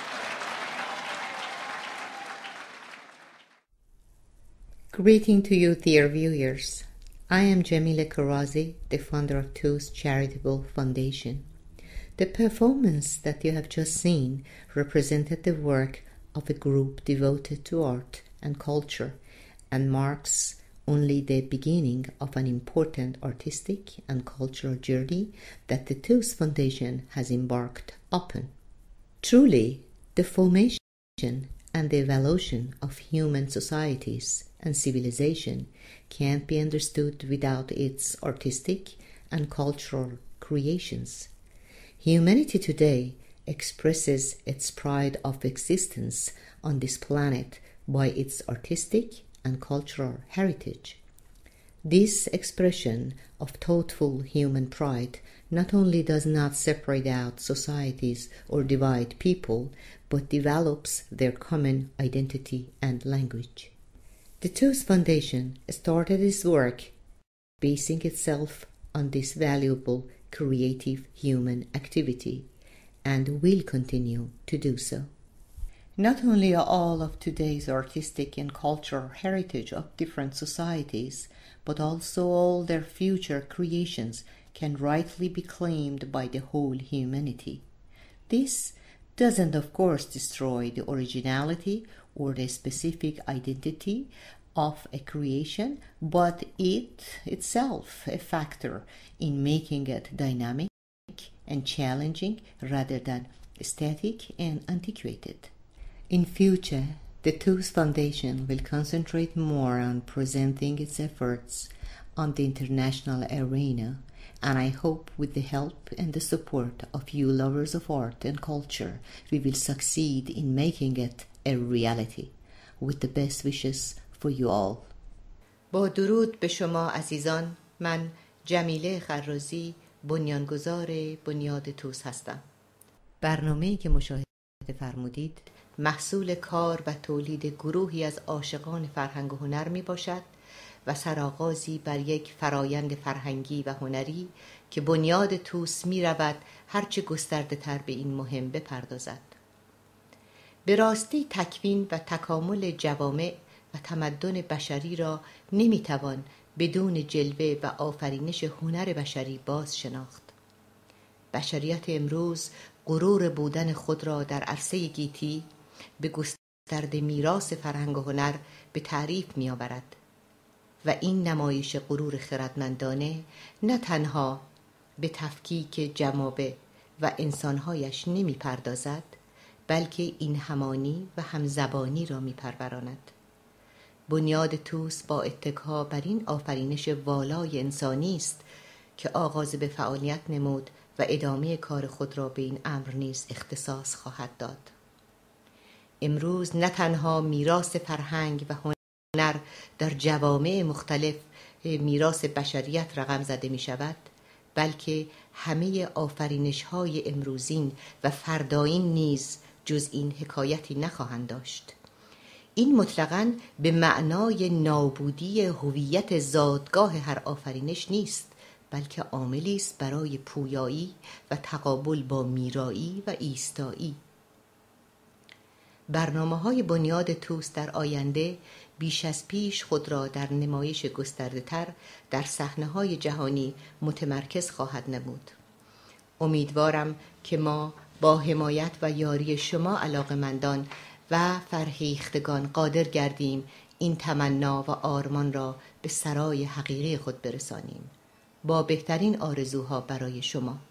Greeting to you, dear viewers. I am Jamila Karazi, the founder of T O O S Charitable Foundation. The performance that you have just seen represented the work of a group devoted to art and culture and marks only the beginning of an important artistic and cultural journey that the T O O S Foundation has embarked upon. Truly, the formation and the evolution of human societies and civilization can't be understood without its artistic and cultural creations. Humanity today expresses its pride of existence on this planet by its artistic and cultural heritage. This expression of thoughtful human pride not only does not separate out societies or divide people, but develops their common identity and language. The T O O S Foundation started its work basing itself on this valuable creative human activity and will continue to do so. Not only are all of today's artistic and cultural heritage of different societies, but also all their future creations can rightly be claimed by the whole humanity. This doesn't, of course, destroy the originality or the specific identity of a creation, but it itself a factor in making it dynamic and challenging rather than static and antiquated. In future, the T O O S Foundation will concentrate more on presenting its efforts on the international arena, and I hope with the help and the support of you lovers of art and culture, we will succeed in making it a reality. With the best wishes for you all. با درود به شما عزیزان، من جمیله خرازی، بنیانگذار بنیاد توس هستم. برنامه‌ای که مشاهده فرمودید محصول کار و تولید گروهی از عاشقان فرهنگ و هنر می باشد و سرآغازی بر یک فرایند فرهنگی و هنری که بنیاد توس می رود هرچه گسترده تر به این مهم بپردازد. به راستی تکوین و تکامل جوامع و تمدن بشری را نمی توان بدون جلوه و آفرینش هنر بشری باز شناخت. بشریت امروز غرور بودن خود را در عرصه گیتی به گسترده میراث فرهنگ و هنر به تعریف می آورد و این نمایش غرور خردمندانه نه تنها به تفکیک جماعه و انسانهایش نمی پردازد، بلکه این همانی و همزبانی را می پروراند. بنیاد توس با اتکا بر این آفرینش والای انسانی است که آغاز به فعالیت نمود و ادامه کار خود را به این امر نیز اختصاص خواهد داد. امروز نه تنها میراث فرهنگ و هنر در جوامع مختلف میراث بشریت رقم زده می شود، بلکه همه آفرینش های امروزین و فرداین نیز جز این حکایتی نخواهند داشت. این مطلقاً به معنای نابودی هویت زادگاه هر آفرینش نیست، بلکه عاملی است برای پویایی و تقابل با میرایی و ایستایی. برنامه‌های بنیاد توس در آینده بیش از پیش خود را در نمایش گسترده‌تر در صحنه‌های جهانی متمرکز خواهد نمود. امیدوارم که ما با حمایت و یاری شما علاقه‌مندان و فرهیختگان قادر گردیم این تمنا و آرمان را به سرای حقیقی خود برسانیم. با بهترین آرزوها برای شما.